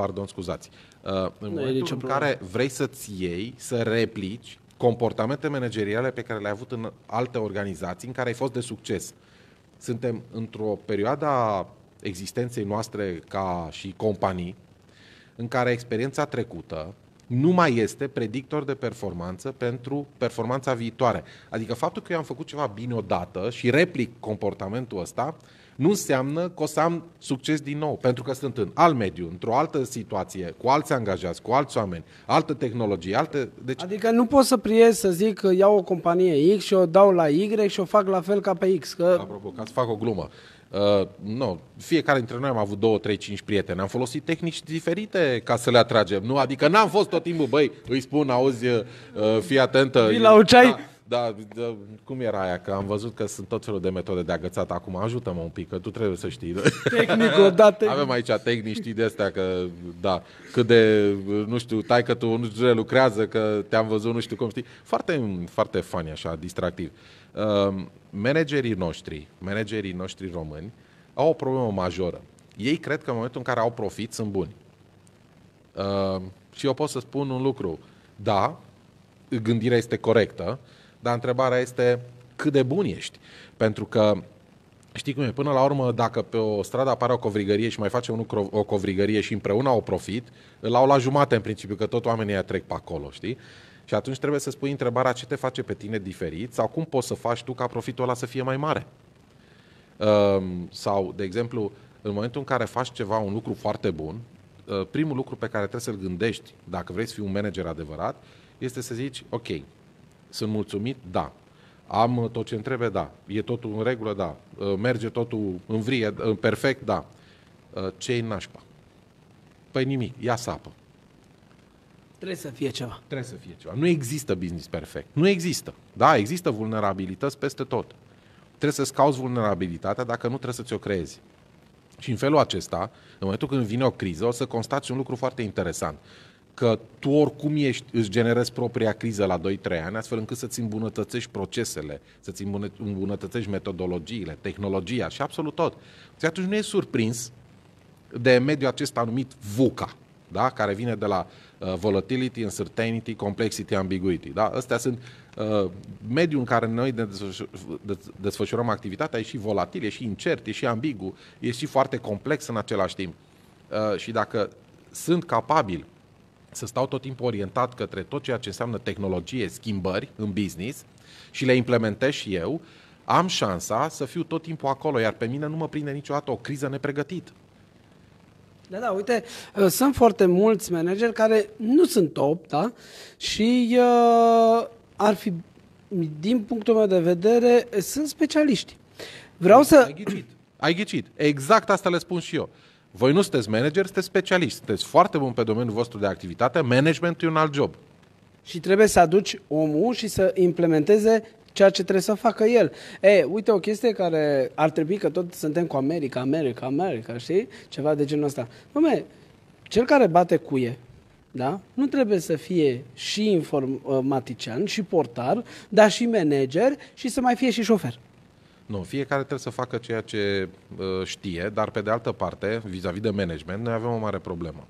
În momentul în care vrei să-ți iei, să replici comportamente manageriale pe care le-ai avut în alte organizații în care ai fost de succes. Suntem într-o perioadă a existenței noastre ca și companii în care experiența trecută nu mai este predictor de performanță pentru performanța viitoare. Adică faptul că eu am făcut ceva bine odată și replic comportamentul ăsta nu înseamnă că o să am succes din nou, pentru că sunt în alt mediu, într-o altă situație, cu alți angajați, cu alți oameni, altă tehnologie, Deci... Adică nu pot să priez să zic că iau o companie X și o dau la Y și o fac la fel ca pe X. Că... Apropo, ca să fac o glumă. Fiecare dintre noi am avut 2, 3, 5 prieteni. Am folosit tehnici diferite ca să le atragem. Nu? Adică n-am fost tot timpul, băi, îi spun, auzi, fii atentă. Vii la un ceai? Da, cum era aia? Că am văzut că sunt tot felul de metode de agățat acum. Ajută-mă un pic, că tu trebuie să știi. Tehnică, da, tehnic. Avem aici tehnici, știi de astea, că da, cât de, nu știu, taică tu nu lucrează, că te-am văzut, nu știu cum, știi. Foarte, foarte funny, așa, distractiv. Managerii noștri români au o problemă majoră. Ei cred că în momentul în care au profit sunt buni. Și eu pot să spun un lucru. Da, gândirea este corectă, dar întrebarea este cât de bun ești. Pentru că, știi cum e, până la urmă, dacă pe o stradă apare o covrigărie și mai face unul o covrigărie și împreună au profit, îl au la jumate în principiu, că tot oamenii aia trec pe acolo, știi? Și atunci trebuie să spui întrebarea ce te face pe tine diferit sau cum poți să faci tu ca profitul ăla să fie mai mare. Sau, de exemplu, în momentul în care faci ceva, un lucru foarte bun, primul lucru pe care trebuie să-l gândești, dacă vrei să fii un manager adevărat, este să zici, ok, sunt mulțumit? Da. Am tot ce îmi trebuie? Da. E totul în regulă? Da. Merge totul în vrie? Perfect? Da. Ce-i nașpa? Păi nimic, ia sapă. Trebuie să fie ceva. Trebuie să fie ceva. Nu există business perfect. Nu există. Da, există vulnerabilități peste tot. Trebuie să-ți cauți vulnerabilitatea, dacă nu trebuie să ți-o creezi. Și în felul acesta, în momentul când vine o criză, o să constați un lucru foarte interesant. Că tu oricum îți generezi propria criză la 2-3 ani, astfel încât să-ți îmbunătățești procesele, să-ți îmbunătățești metodologiile, tehnologia și absolut tot. Și atunci nu e surprins de mediul acesta numit VUCA, da? Care vine de la volatility, uncertainty, complexity, ambiguity. Da? Astea sunt mediul în care noi desfășurăm activitatea, e și volatil, e și incert, e și ambigu, e și foarte complex în același timp. Și dacă sunt capabil să stau tot timpul orientat către tot ceea ce înseamnă tehnologie, schimbări în business și le implementez și eu, am șansa să fiu tot timpul acolo, iar pe mine nu mă prinde niciodată o criză nepregătită. Da, uite, sunt foarte mulți manageri care nu sunt top, da? Și ar fi, din punctul meu de vedere, sunt specialiști. Vreau să... Ai ghicit. Exact asta le spun și eu. Voi nu sunteți manageri, sunteți specialiști. Sunteți foarte buni pe domeniul vostru de activitate, managementul e un alt job. Și trebuie să aduci omul și să implementeze ceea ce trebuie să facă el. Uite o chestie care ar trebui, că tot suntem cu America, știi? Ceva de genul ăsta. Cel care bate cuie Da? Nu trebuie să fie și informatician, și portar, dar și manager și să mai fie și șofer. Nu, fiecare trebuie să facă ceea ce știe, dar pe de altă parte, vis-a-vis de management, noi avem o mare problemă.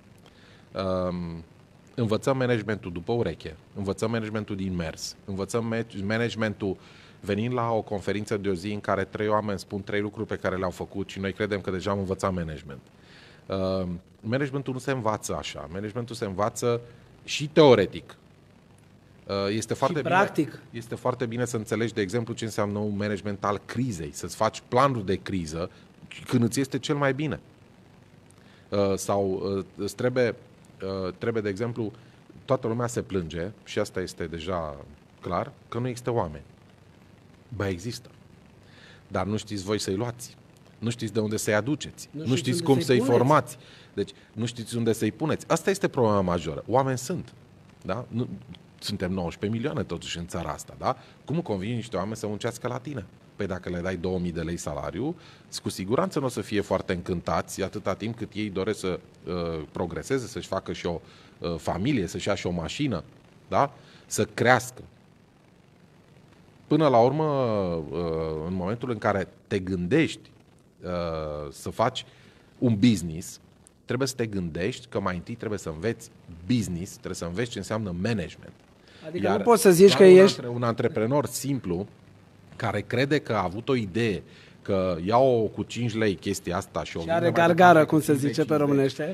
Învățăm managementul după ureche, învățăm managementul din mers, învățăm managementul venind la o conferință de o zi în care 3 oameni spun 3 lucruri pe care le-au făcut și noi credem că deja am învățat management. Managementul nu se învață așa. Managementul se învață și teoretic. Este foarte bine, practic. Este foarte bine să înțelegi, de exemplu, ce înseamnă un management al crizei, să-ți faci planuri de criză când îți este cel mai bine. Sau îți trebuie, de exemplu, toată lumea se plânge, și asta este deja clar, că nu există oameni. Ba, există. Dar nu știți voi să-i luați. Nu știți de unde să-i aduceți. Nu știți cum să-i formați. Deci nu știți unde să-i puneți. Asta este problema majoră. Oameni sunt. Da? Nu, suntem 19 milioane totuși în țara asta. Da? Cum convine niște oameni să muncească la tine? Păi dacă le dai 2000 de lei salariu, cu siguranță nu o să fie foarte încântați atâta timp cât ei doresc să progreseze, să-și facă și o familie, să-și ia și o mașină, da? Să crească. Până la urmă, în momentul în care te gândești să faci un business, trebuie să te gândești că mai întâi trebuie să înveți business, trebuie să înveți ce înseamnă management. Adică nu poți să zici că ești un antreprenor simplu care crede că a avut o idee, că iau cu 5 lei chestia asta și o și are gargară, cum se zice pe românește.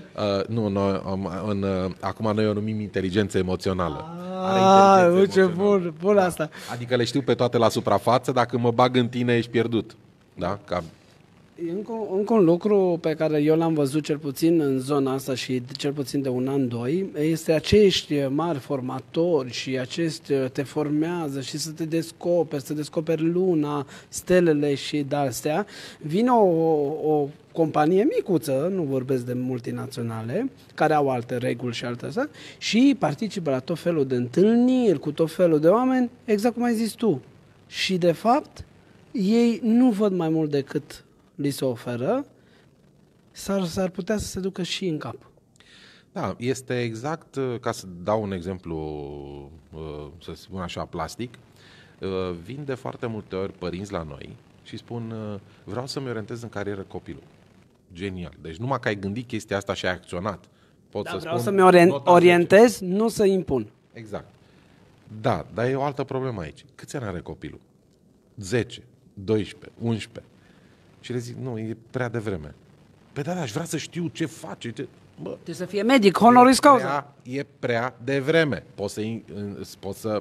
Acum noi o numim inteligență emoțională. Ce bun asta. Adică le știu pe toate la suprafață, dacă mă bag în tine ești pierdut. Da? Încă un lucru pe care eu l-am văzut cel puțin în zona asta și cel puțin de un an, doi, este acești mari formatori și acești te formează și să te descoperi luna, stelele și de-astea. Vine o companie micuță, nu vorbesc de multinaționale, care au alte reguli și alte astea, și participă la tot felul de întâlniri cu tot felul de oameni, exact cum ai zis tu. Și de fapt, ei nu văd mai mult decât li se oferă, s-ar putea să se ducă și în cap. Da, este exact, ca să dau un exemplu, să spun așa, plastic, vin de foarte multe ori părinți la noi și spun, vreau să-mi orientez în carieră copilul. Genial. Deci numai că ai gândit chestia asta și ai acționat. Vreau să-mi orientez, nu să impun. Exact. Da, dar e o altă problemă aici. Câți ani are copilul? 10, 12, 11. Și le zic, nu, e prea devreme. Păi da, aș vrea să știu ce face. Trebuie să fie medic, honoris causa. E prea devreme. Poți să...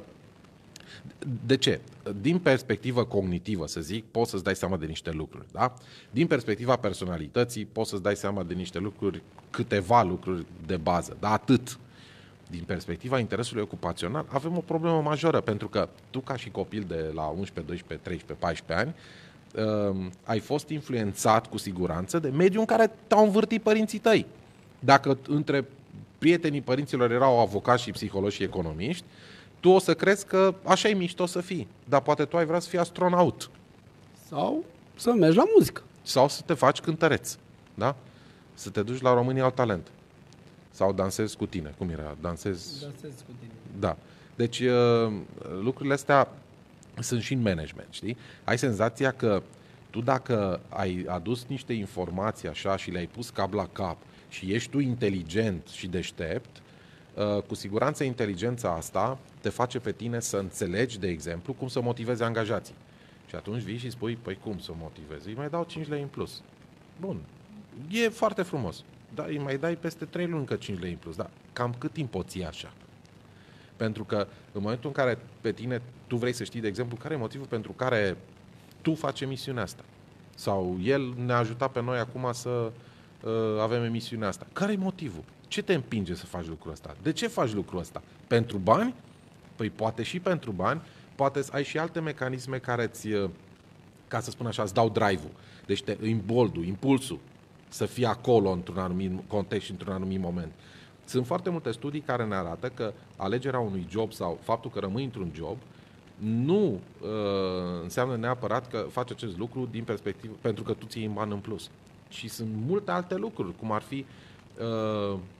De ce? Din perspectivă cognitivă, să zic, poți să-ți dai seama de niște lucruri. Da? Din perspectiva personalității, poți să-ți dai seama de niște lucruri, câteva lucruri de bază. Da, atât. Din perspectiva interesului ocupațional, avem o problemă majoră, pentru că tu, ca și copil de la 11, 12, 13, 14 ani, ai fost influențat cu siguranță de mediul în care te-au învârtit părinții tăi. Dacă între prietenii părinților erau avocați și psihologi și economiști, tu o să crezi că așa e mișto să fii, dar poate tu ai vrea să fii astronaut. Sau să mergi la muzică. Sau să te faci cântăreț. Da? Să te duci la România au talent. Sau dansezi cu tine. Cum era? Dansezi cu tine. Da. Deci lucrurile astea sunt și în management, știi? Ai senzația că tu dacă ai adus niște informații așa și le-ai pus cap la cap și ești tu inteligent și deștept, cu siguranță inteligența asta te face pe tine să înțelegi, de exemplu, cum să motivezi angajații. Și atunci vii și spui, păi cum să motivezi? Îi mai dau 5 lei în plus. Bun. E foarte frumos. Dar îi mai dai peste 3 luni încă 5 lei în plus. Dar cam cât timp poți ții așa? Pentru că în momentul în care pe tine tu vrei să știi, de exemplu, care e motivul pentru care tu faci emisiunea asta. Sau el ne-a ajutat pe noi acum să avem emisiunea asta. Care e motivul? Ce te împinge să faci lucrul ăsta? De ce faci lucrul ăsta? Pentru bani? Păi poate și pentru bani, poate ai și alte mecanisme care îți, ca să spun așa, îți dau drive-ul. Deci impulsul să fii acolo într-un anumit context și într-un anumit moment. Sunt foarte multe studii care ne arată că alegerea unui job sau faptul că rămâi într-un job nu înseamnă neapărat că faci acest lucru din perspectivă pentru că tu ți iei bani în plus. Și sunt multe alte lucruri, cum ar fi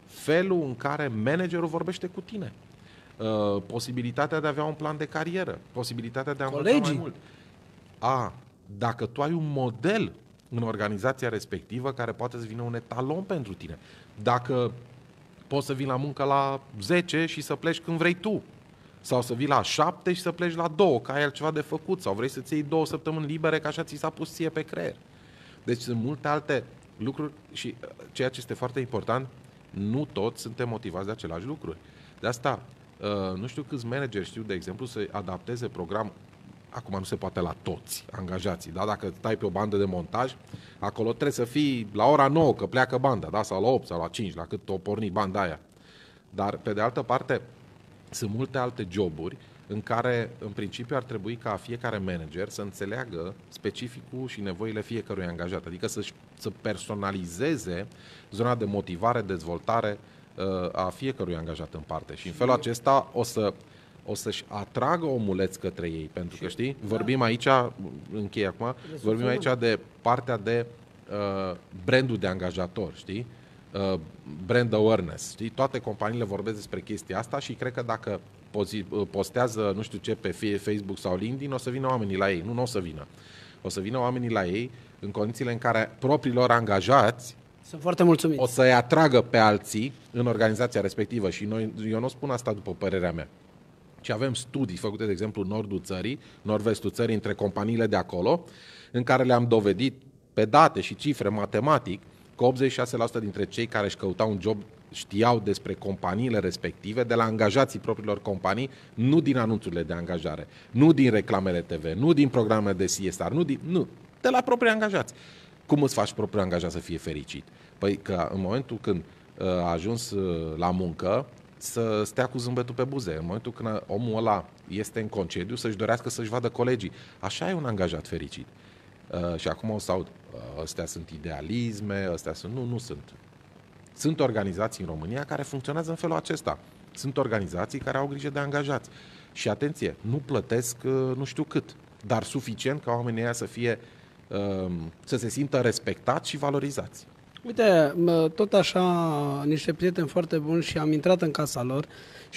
felul în care managerul vorbește cu tine. Posibilitatea de a avea un plan de carieră, posibilitatea de a învăța mai mult. Dacă tu ai un model în organizația respectivă care poate să vină un etalon pentru tine. Dacă poți să vii la muncă la 10 și să pleci când vrei tu. Sau să vii la 7 și să pleci la 2, că ai altceva de făcut. Sau vrei să-ți iei 2 săptămâni libere, că așa ți s-a pus ție pe creier. Deci sunt multe alte lucruri și ceea ce este foarte important, nu toți suntem motivați de același lucruri. De asta, nu știu câți manageri știu, de exemplu, să adapteze program. Acum nu se poate la toți angajații, da? Dacă stai pe o bandă de montaj, acolo trebuie să fii la ora 9, că pleacă banda, da? Sau la 8 sau la 5, la cât o porni banda aia. Dar, pe de altă parte, sunt multe alte joburi în care, în principiu, ar trebui ca fiecare manager să înțeleagă specificul și nevoile fiecărui angajat. Adică să personalizeze zona de motivare, dezvoltare a fiecărui angajat în parte. Și în felul acesta o să-și atragă omuleți către ei. Pentru că, știi, vorbim aici, închei acum, vorbim aici de partea de brandul de angajator, știi? Brand awareness, știi? Toate companiile vorbesc despre chestia asta și cred că dacă postează, nu știu ce, pe Facebook sau LinkedIn, o să vină oamenii la ei. Nu o să vină. O să vină oamenii la ei în condițiile în care propriilor angajați sunt foarte mulțumiți. O să-i atragă pe alții în organizația respectivă. Și eu nu spun asta după părerea mea. Ci avem studii făcute, de exemplu, în nordul țării, nord-vestul țării, între companiile de acolo, în care le-am dovedit pe date și cifre matematic că 86% dintre cei care își căutau un job știau despre companiile respective, de la angajații propriilor companii, nu din anunțurile de angajare, nu din reclamele TV, nu din programele de CSR, nu, de la proprii angajați. Cum îți faci propriul angajat să fie fericit? Păi că în momentul când a ajuns la muncă, să stea cu zâmbetul pe buze. În momentul când omul ăla este în concediu, să-și dorească să-și vadă colegii. Așa e un angajat fericit. Și acum o să aud, ăstea sunt idealisme, ăstea sunt... Nu sunt. Sunt organizații în România care funcționează în felul acesta. Sunt organizații care au grijă de angajați. Și atenție, nu plătesc nu știu cât, dar suficient ca oamenii ăia să se simtă respectați și valorizați. Uite, tot așa, niște prieteni foarte buni și am intrat în casa lor și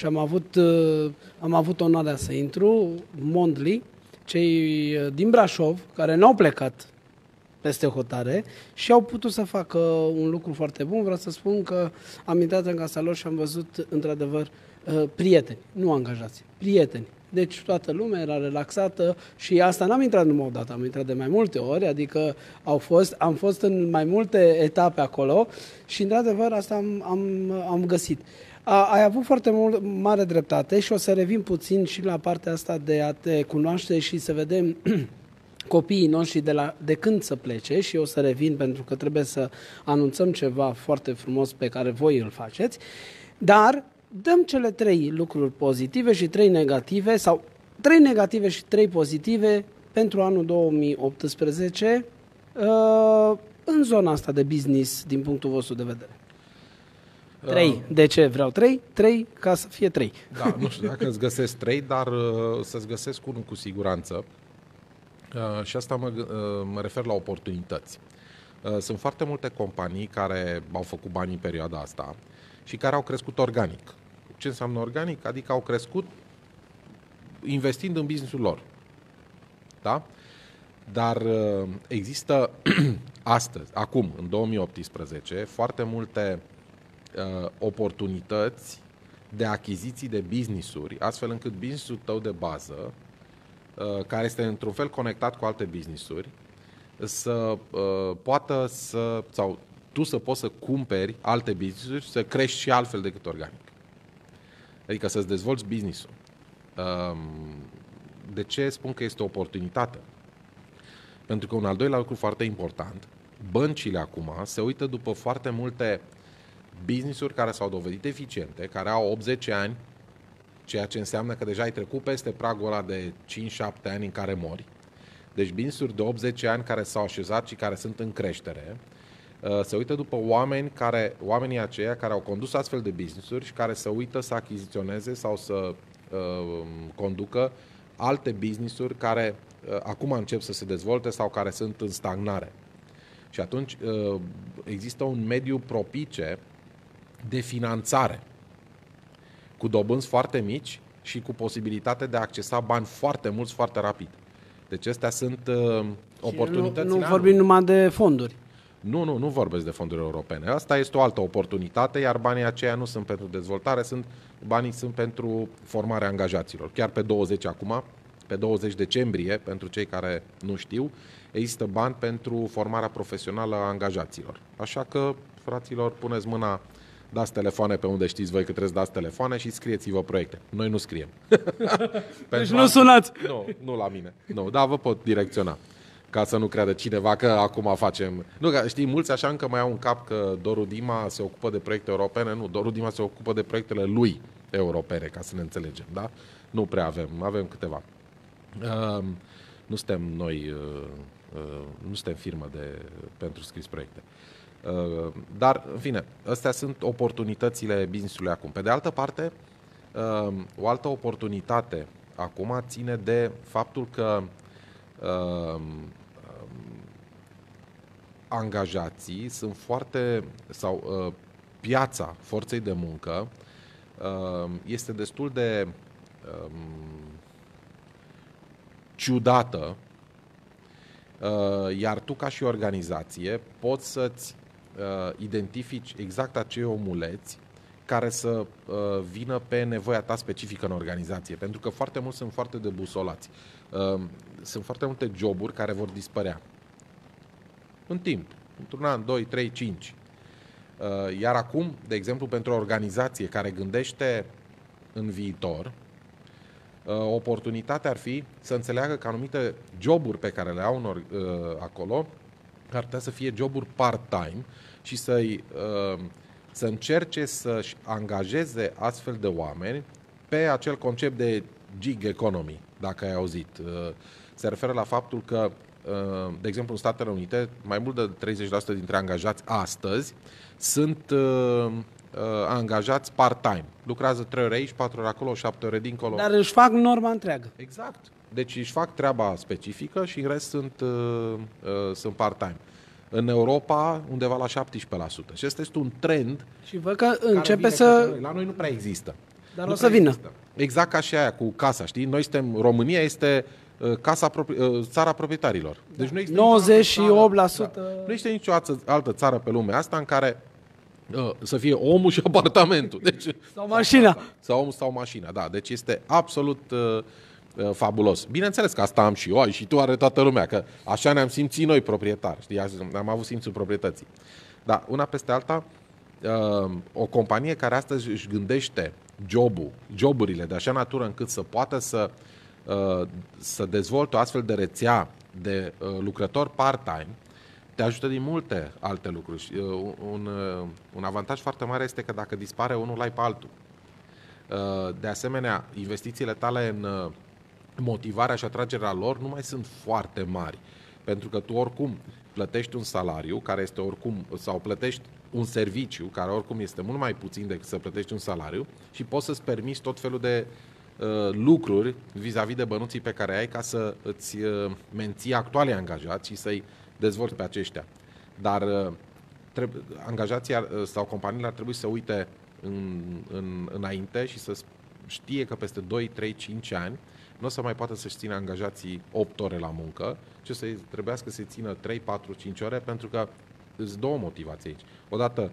am avut onoarea să intru, Mondli, cei din Brașov, care n-au plecat peste hotare și au putut să facă un lucru foarte bun. Vreau să spun că am intrat în casa lor și am văzut, într-adevăr, prieteni, nu angajați, prieteni. Deci toată lumea era relaxată și asta n-am intrat numai o dată, am intrat de mai multe ori, adică am fost în mai multe etape acolo și într-adevăr asta am găsit. Ai avut foarte mare dreptate și o să revin puțin și la partea asta de a te cunoaște și să vedem copiii noștri de când să plece și o să revin pentru că trebuie să anunțăm ceva foarte frumos pe care voi îl faceți, dar dăm cele 3 lucruri pozitive și 3 negative sau 3 negative și 3 pozitive pentru anul 2018 în zona asta de business din punctul vostru de vedere. 3. De ce vreau 3? 3 ca să fie 3. Da, nu știu dacă îți găsesc 3, dar să-ți găsesc unul cu siguranță. Și asta mă refer la oportunități. Sunt foarte multe companii care au făcut bani în perioada asta și care au crescut organic. Ce înseamnă organic? Adică au crescut investind în business-ul lor. Da? Dar există astăzi, acum, în 2018, foarte multe oportunități de achiziții de business-uri, astfel încât business-ul tău de bază, care este într-un fel conectat cu alte business-uri, să poată sau tu să poți să cumperi alte business-uri, să crești și altfel decât organic. Adică să-ți dezvolți business-ul. De ce spun că este o oportunitate? Pentru că un al doilea lucru foarte important, băncile acum se uită după foarte multe business-uri care s-au dovedit eficiente, care au 80 ani, ceea ce înseamnă că deja ai trecut peste pragul ăla de 5-7 ani în care mori. Deci business-uri de 80 ani care s-au așezat și care sunt în creștere, se uită după oamenii aceia care au condus astfel de business-uri și care se uită să achiziționeze sau să conducă alte business-uri care acum încep să se dezvolte sau care sunt în stagnare. Și atunci există un mediu propice de finanțare cu dobânzi foarte mici și cu posibilitate de a accesa bani foarte mulți, foarte rapid. Deci astea sunt oportunități. Nu vorbim numai de fonduri. Nu vorbesc de fonduri europene. Asta este o altă oportunitate, iar banii aceia nu sunt pentru dezvoltare, banii sunt pentru formarea angajaților. Chiar pe 20 acum, pe 20 decembrie, pentru cei care nu știu, există bani pentru formarea profesională a angajaților. Așa că, fraților, puneți mâna, dați telefoane pe unde știți voi că trebuie să dați telefoane și scrieți-vă proiecte. Noi nu scriem. Deci nu sunați. Nu la mine. Nu, dar vă pot direcționa. Ca să nu creadă cineva că acum facem... Nu, că știi, mulți așa încă mai au în cap că Doru Dima se ocupă de proiecte europene. Nu, Doru Dima se ocupă de proiectele lui europene, ca să ne înțelegem, da? Nu prea avem câteva. Nu suntem noi, nu suntem firmă pentru scris proiecte. Dar, în fine, astea sunt oportunitățile business-ului acum. Pe de altă parte, o altă oportunitate acum ține de faptul că angajații sunt sau piața forței de muncă este destul de ciudată, iar tu ca și organizație poți să-ți identifici exact acei omuleți care să vină pe nevoia ta specifică în organizație, pentru că foarte mulți sunt foarte debusolați. Sunt foarte multe joburi care vor dispărea în timp, într-un an, 2, 3, 5. Iar acum, de exemplu, pentru o organizație care gândește în viitor, oportunitatea ar fi să înțeleagă că anumite joburi pe care le au acolo ar putea să fie joburi part-time și să încerce să-și angajeze astfel de oameni pe acel concept de gig economy, dacă ai auzit. Se referă la faptul că, de exemplu, în Statele Unite, mai mult de 30% dintre angajați astăzi sunt angajați part-time. Lucrează 3 ore aici, 4 ore acolo, 7 ore dincolo. Dar își fac norma întreagă. Exact. Deci își fac treaba specifică și în rest sunt part-time. În Europa, undeva la 17%. Și ăsta este un trend. Și văd că începe să... La noi nu prea există. Dar o să vină. Există. Exact ca și aia cu casa, știi? Noi suntem, România este țara proprietarilor. Deci nu 98%. Nu există nicio altă țară pe lumea asta în care să fie omul și apartamentul. Deci, sau mașina. Sau omul sau mașina, da. Deci este absolut fabulos. Bineînțeles că asta am și eu, și tu, are toată lumea, că așa ne-am simțit noi proprietari, știi? Am avut simțul proprietății. Dar una peste alta, o companie care astăzi își gândește joburile de așa natură încât să poată să dezvolte o astfel de rețea de lucrători part-time, te ajută din multe alte lucruri. Un avantaj foarte mare este că dacă dispare unul, l-ai pe altul. De asemenea, investițiile tale în motivarea și atragerea lor nu mai sunt foarte mari. Pentru că tu oricum plătești un salariu care este oricum, sau plătești un serviciu care oricum este mult mai puțin decât să plătești un salariu și poți să-ți permiți tot felul de lucruri vis-a-vis de bănuții pe care ai ca să îți menții actualii angajați și să-i dezvolți pe aceștia. Dar angajații sau companiile ar trebui să uite înainte și să știe că peste 2, 3, 5 ani nu o să mai poată să-și țină angajații 8 ore la muncă, ci să trebuiască să-i țină 3, 4, 5 ore, pentru că sunt două motivații aici. Odată,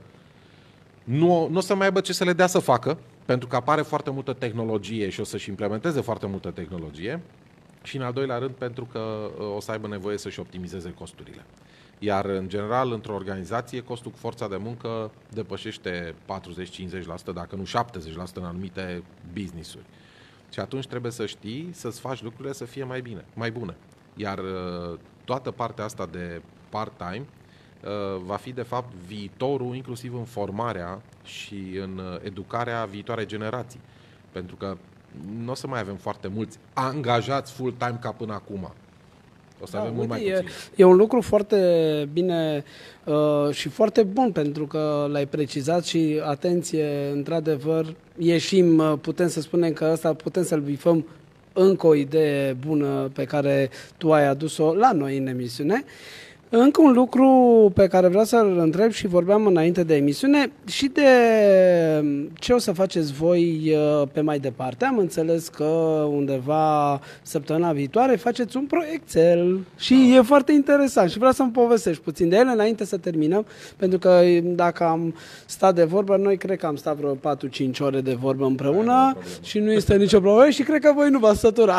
nu o să mai aibă ce să le dea să facă, pentru că apare foarte multă tehnologie și o să-și implementeze foarte multă tehnologie, și în al doilea rând pentru că o să aibă nevoie să-și optimizeze costurile. Iar, în general, într-o organizație, costul cu forța de muncă depășește 40-50%, dacă nu 70% în anumite business-uri. Și atunci trebuie să știi, să-ți faci lucrurile să fie mai bune. Iar toată partea asta de part-time va fi, de fapt, viitorul, inclusiv în formarea și în educarea viitoarei generații. Pentru că nu o să mai avem foarte mulți angajați full-time ca până acum. O să avem mult mai puțin. E un lucru foarte bine și foarte bun, pentru că l-ai precizat și, atenție, într-adevăr, putem să spunem că ăsta putem să-l bifăm încă o idee bună pe care tu ai adus-o la noi în emisiune. Încă un lucru pe care vreau să-l întreb și vorbeam înainte de emisiune și de ce o să faceți voi pe mai departe. Am înțeles că undeva săptămâna viitoare faceți un proiectel și e foarte interesant și vreau să-mi povestești puțin de el înainte să terminăm, pentru că dacă am stat de vorbă, noi cred că am stat vreo 4-5 ore de vorbă împreună și nu este nicio problemă și cred că voi nu v-ați sătura.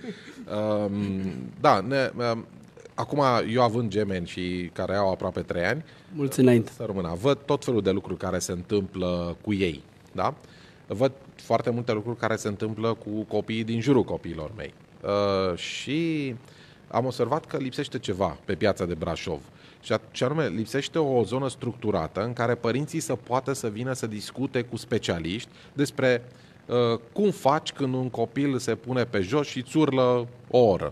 Da, acum eu având gemeni și care au aproape 3 ani, mulți înainte. Să rămână, văd tot felul de lucruri care se întâmplă cu ei, da? Văd foarte multe lucruri care se întâmplă cu copiii din jurul copiilor mei. Și am observat că lipsește ceva pe piața de Brașov. Și anume, lipsește o zonă structurată în care părinții să poată să vină să discute cu specialiști despre cum faci când un copil se pune pe jos și îți urlă o oră.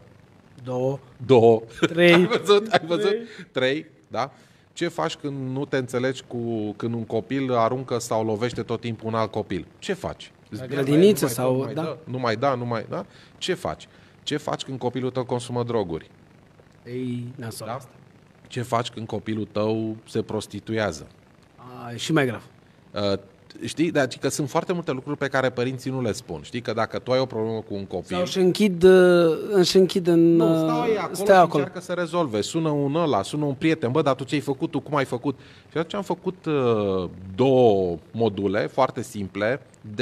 2, 3. Ai văzut? 3, da? Ce faci când nu te înțelegi când un copil aruncă sau lovește tot timpul un alt copil? Ce faci? La grădiniță sau... Nu mai da? Ce faci? Ce faci când copilul tău consumă droguri? Ei, nasol. Da? Ce faci când copilul tău se prostituează? E și mai grav. Știi? Deci că sunt foarte multe lucruri pe care părinții nu le spun. Știi că dacă tu ai o problemă cu un copil... Sau își închid în... Nu, stau ei acolo și încearcă să rezolve. Sună un prieten. Bă, dar tu ce ai făcut? Tu cum ai făcut? Și atunci am făcut 2 module foarte simple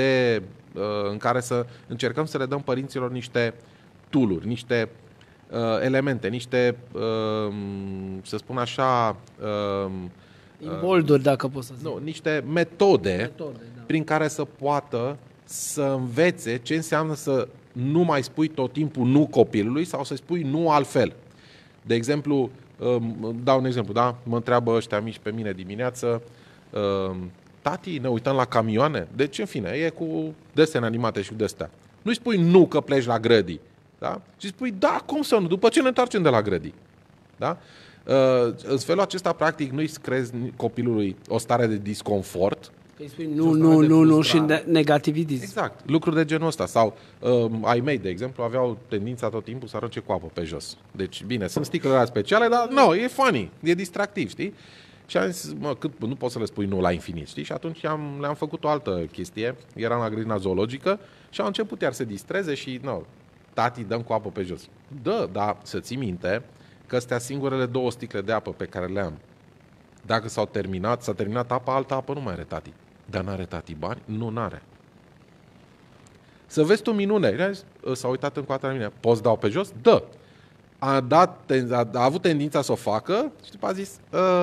în care să încercăm să le dăm părinților niște tool-uri, niște elemente, niște, să spun așa... Imbolduri, dacă pot să zic. Nu, niște metode prin care să poată să învețe ce înseamnă să nu mai spui tot timpul nu copilului sau să spui nu altfel. De exemplu, dau un exemplu, da? Mă întreabă ăștia mici pe mine dimineață, tati, ne uităm la camioane? Deci, în fine, e cu desene animate și cu de-astea. Nu-i spui nu că pleci la grădii, da? Și spui da, cum să nu, după ce ne întoarcem de la grădii. Da? În felul acesta, practic, nu-i crezi copilului o stare de disconfort. Că îi spui nu și negativitism. Exact, lucruri de genul ăsta. Sau ai mei, de exemplu, aveau tendința tot timpul să arunce cu apă pe jos. Deci, bine, sunt sticlele speciale, dar nu, e funny, e distractiv, știi? Și am zis, nu poți să le spui nu la infinit, știi? Și atunci le-am făcut o altă chestie. Eram la grădina zoologică și au început iar să distreze și, tati, dăm cu apă pe jos. Da, dar să ții minte că astea singurele 2 sticle de apă pe care le am. Dacă s-a terminat apa, altă apă nu mai are tati. Dar n-are tati bani? Nu, n-are. Să vezi tu minune. S-a uitat încoace la mine. Poți dau pe jos? Dă. A avut tendința să o facă și după a zis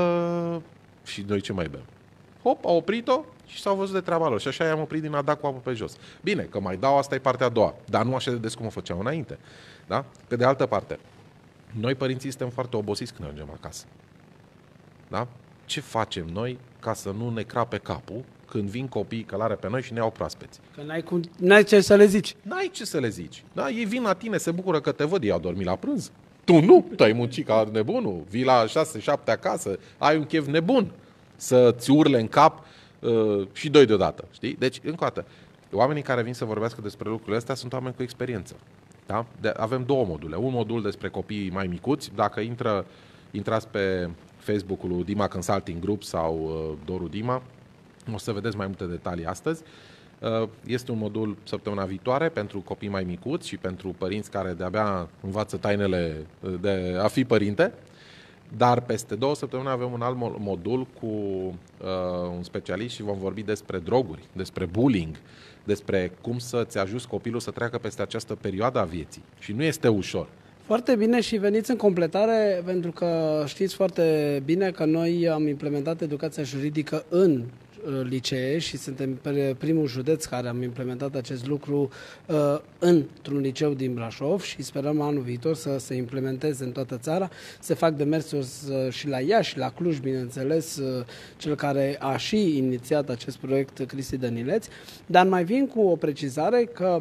și noi ce mai bem? Hop, a oprit-o și s-au văzut de treaba lor. Și așa i-am oprit din a da cu apă pe jos. Bine, că mai dau, asta e partea a doua. Dar nu așa de des cum o făceam înainte. Da? Pe de altă parte, noi părinții suntem foarte obosiți când ajungem acasă. Da? Ce facem noi ca să nu ne crape capul când vin copiii călare pe noi și ne iau proaspeți? Că n-ai ce să le zici. N-ai ce să le zici. Da? Ei vin la tine, se bucură că te văd, ei au dormit la prânz. Tu nu, tu ai muncit ca nebunul, vii la 6-7 acasă, ai un chef nebun să-ți urle în cap și 2 deodată. Știi? Deci, încă o dată, oamenii care vin să vorbească despre lucrurile astea sunt oameni cu experiență. Da? Avem 2 module. Un modul despre copiii mai micuți. Dacă intrați pe Facebook-ul lui Dima Consulting Group sau Doru Dima, o să vedeți mai multe detalii astăzi. Este un modul săptămâna viitoare pentru copii mai micuți și pentru părinți care de-abia învață tainele de a fi părinte. Dar peste 2 săptămâni avem un alt modul cu un specialist și vom vorbi despre droguri, despre bullying, despre cum să-ți ajuți copilul să treacă peste această perioadă a vieții. Și nu este ușor. Foarte bine și veniți în completare, pentru că știți foarte bine că noi am implementat educația juridică în licee și suntem primul județ care am implementat acest lucru într-un liceu din Brașov și sperăm anul viitor să se implementeze în toată țara. Se fac demersuri și la Iași și la Cluj, bineînțeles, cel care a și inițiat acest proiect, Cristi Dănileț, dar mai vin cu o precizare că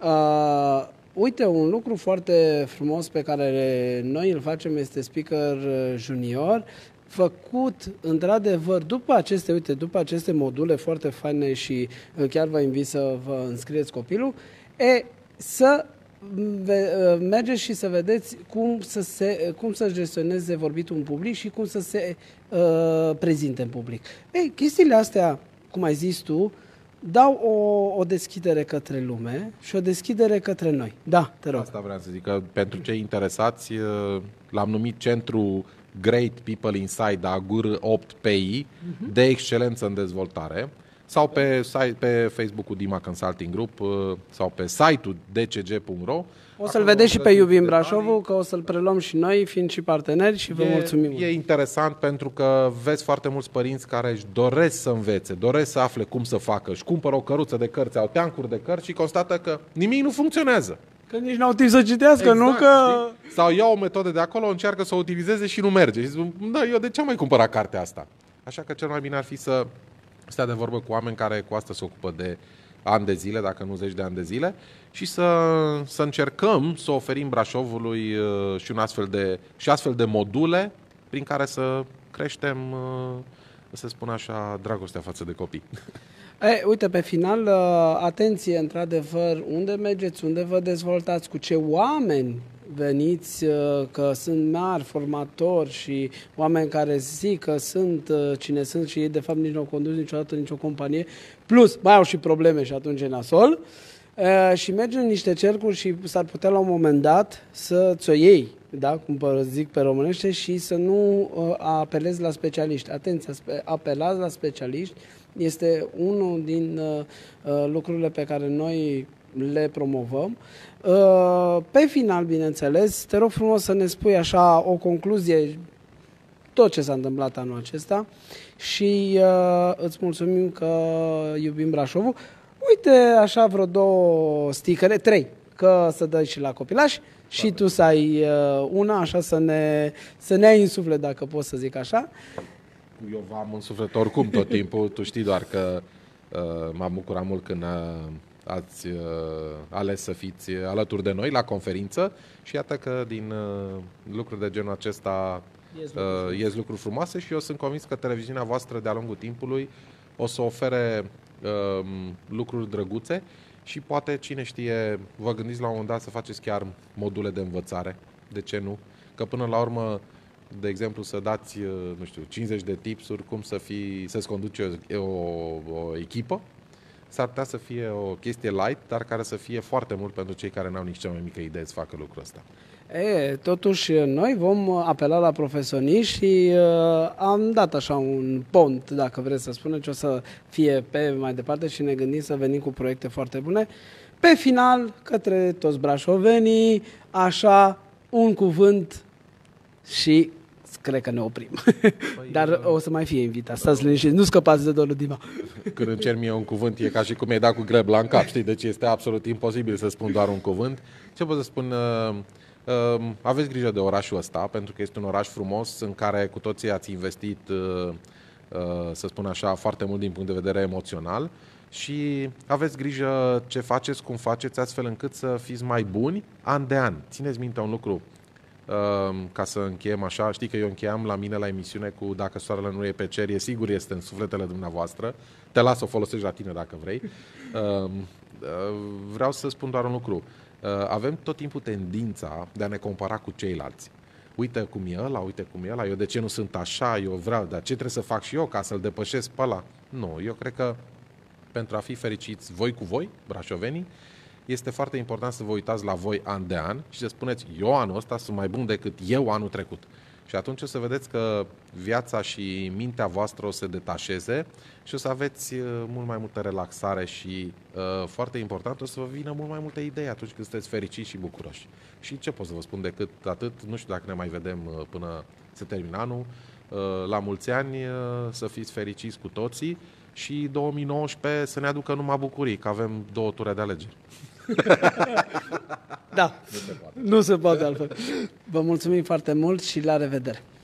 uite, un lucru foarte frumos pe care noi îl facem este Speaker Junior, făcut într-adevăr după aceste module foarte faine și chiar vă invit să vă înscrieți copilul, să mergeți și să vedeți cum să gestioneze vorbitul în public și cum să se prezinte în public. Ei, chestiile astea, cum ai zis tu, dau o deschidere către lume și o deschidere către noi. Da, te rog. Asta vreau să zic, că pentru cei interesați l-am numit Centru Great People Inside Agur 8PI de excelență în dezvoltare, sau pe Facebook-ul Dima Consulting Group sau pe site-ul dcg.ro. O să-l vedeți și pe Iubim Brașovul, că o să-l preluăm și noi, fiind și parteneri, și vă mulțumim. E interesant pentru că vezi foarte mulți părinți care își doresc să învețe, doresc să afle cum să facă, își cumpără o căruță de cărți, au teancuri de cărți și constată că nimic nu funcționează. Că nici n-au timp să citească, exact, nu că... Știi? Sau iau o metodă de acolo, încearcă să o utilizeze și nu merge. Și zic, da, eu de ce am mai cumpărat cartea asta? Așa că cel mai bine ar fi să stea de vorbă cu oameni care cu asta se ocupă de ani de zile, dacă nu zeci de ani de zile, și să încercăm să oferim Brașovului și astfel de module prin care să creștem, să spun așa, dragostea față de copii. Uite, pe final, atenție, într-adevăr, unde mergeți, unde vă dezvoltați, cu ce oameni veniți, că sunt mari formatori și oameni care zic că sunt cine sunt și ei de fapt nici nu au condus niciodată nicio companie, plus mai au și probleme și atunci e nasol, și mergi în niște cercuri și s-ar putea la un moment dat să ți-o iei, da, cum zic pe românește, și să nu apelezi la specialiști. Atenție, apelați la specialiști este unul din lucrurile pe care noi le promovăm. Pe final, bineînțeles, te rog frumos să ne spui așa o concluzie, tot ce s-a întâmplat anul acesta, și îți mulțumim că iubim Brașovul. Uite, așa vreo 2 sticăre, 3, că să dai și la copilași și tu să ai una, așa să ne ai în suflet, dacă pot să zic așa. Eu v-am în suflet oricum tot timpul, tu știi doar că m-am bucurat mult când ați ales să fiți alături de noi la conferință și iată că din lucruri de genul acesta ies lucruri frumoase și eu sunt convins că televiziunea voastră de-a lungul timpului o să ofere lucruri drăguțe și poate, cine știe, vă gândiți la un moment dat să faceți chiar module de învățare. De ce nu? Că până la urmă, de exemplu, să dați, nu știu, 50 de tipsuri cum să-ți conduci o echipă, s-ar putea să fie o chestie light, dar care să fie foarte mult pentru cei care n-au nici cea mai mică idee să facă lucrul ăsta. Totuși, noi vom apela la profesioniști și am dat așa un pont, dacă vreți să spunem, ce o să fie pe mai departe și ne gândim să venim cu proiecte foarte bune. Pe final, către toți brașovenii, așa, un cuvânt și cred că ne oprim. Dar o să mai fie invitat. Stați liniștiți, nu scăpați de domnul Dima. Când îmi cer mie un cuvânt, e ca și cum mi-ai dat cu grebla în cap, știi? Deci este absolut imposibil să spun doar un cuvânt. Ce pot să spun? Aveți grijă de orașul ăsta, pentru că este un oraș frumos în care cu toții ați investit, să spun așa, foarte mult din punct de vedere emoțional și aveți grijă ce faceți, cum faceți, astfel încât să fiți mai buni an de an. Țineți minte un lucru, ca să încheiem așa, știi că eu încheiam la mine la emisiune cu dacă soarele nu e pe cer, e sigur este în sufletele dumneavoastră, te las să o folosești la tine dacă vrei. Vreau să spun doar un lucru. Avem tot timpul tendința de a ne compara cu ceilalți. Uite cum e ăla, uite cum e ăla, eu de ce nu sunt așa, eu vreau, dar ce trebuie să fac și eu ca să-l depășesc pe ăla? Nu, eu cred că pentru a fi fericiți voi cu voi, brașovenii, este foarte important să vă uitați la voi an de an și să spuneți, eu anul ăsta sunt mai bun decât eu anul trecut. Și atunci o să vedeți că viața și mintea voastră o să se detașeze și o să aveți mult mai multă relaxare și, foarte important, o să vă vină mult mai multe idei atunci când sunteți fericiți și bucuroși. Și ce pot să vă spun decât atât, nu știu dacă ne mai vedem până se termină anul, la mulți ani, să fiți fericiți cu toții și 2019 să ne aducă numai bucurii, că avem 2 ture de alegeri. Da, nu se poate altfel. Vă mulțumim foarte mult și la revedere!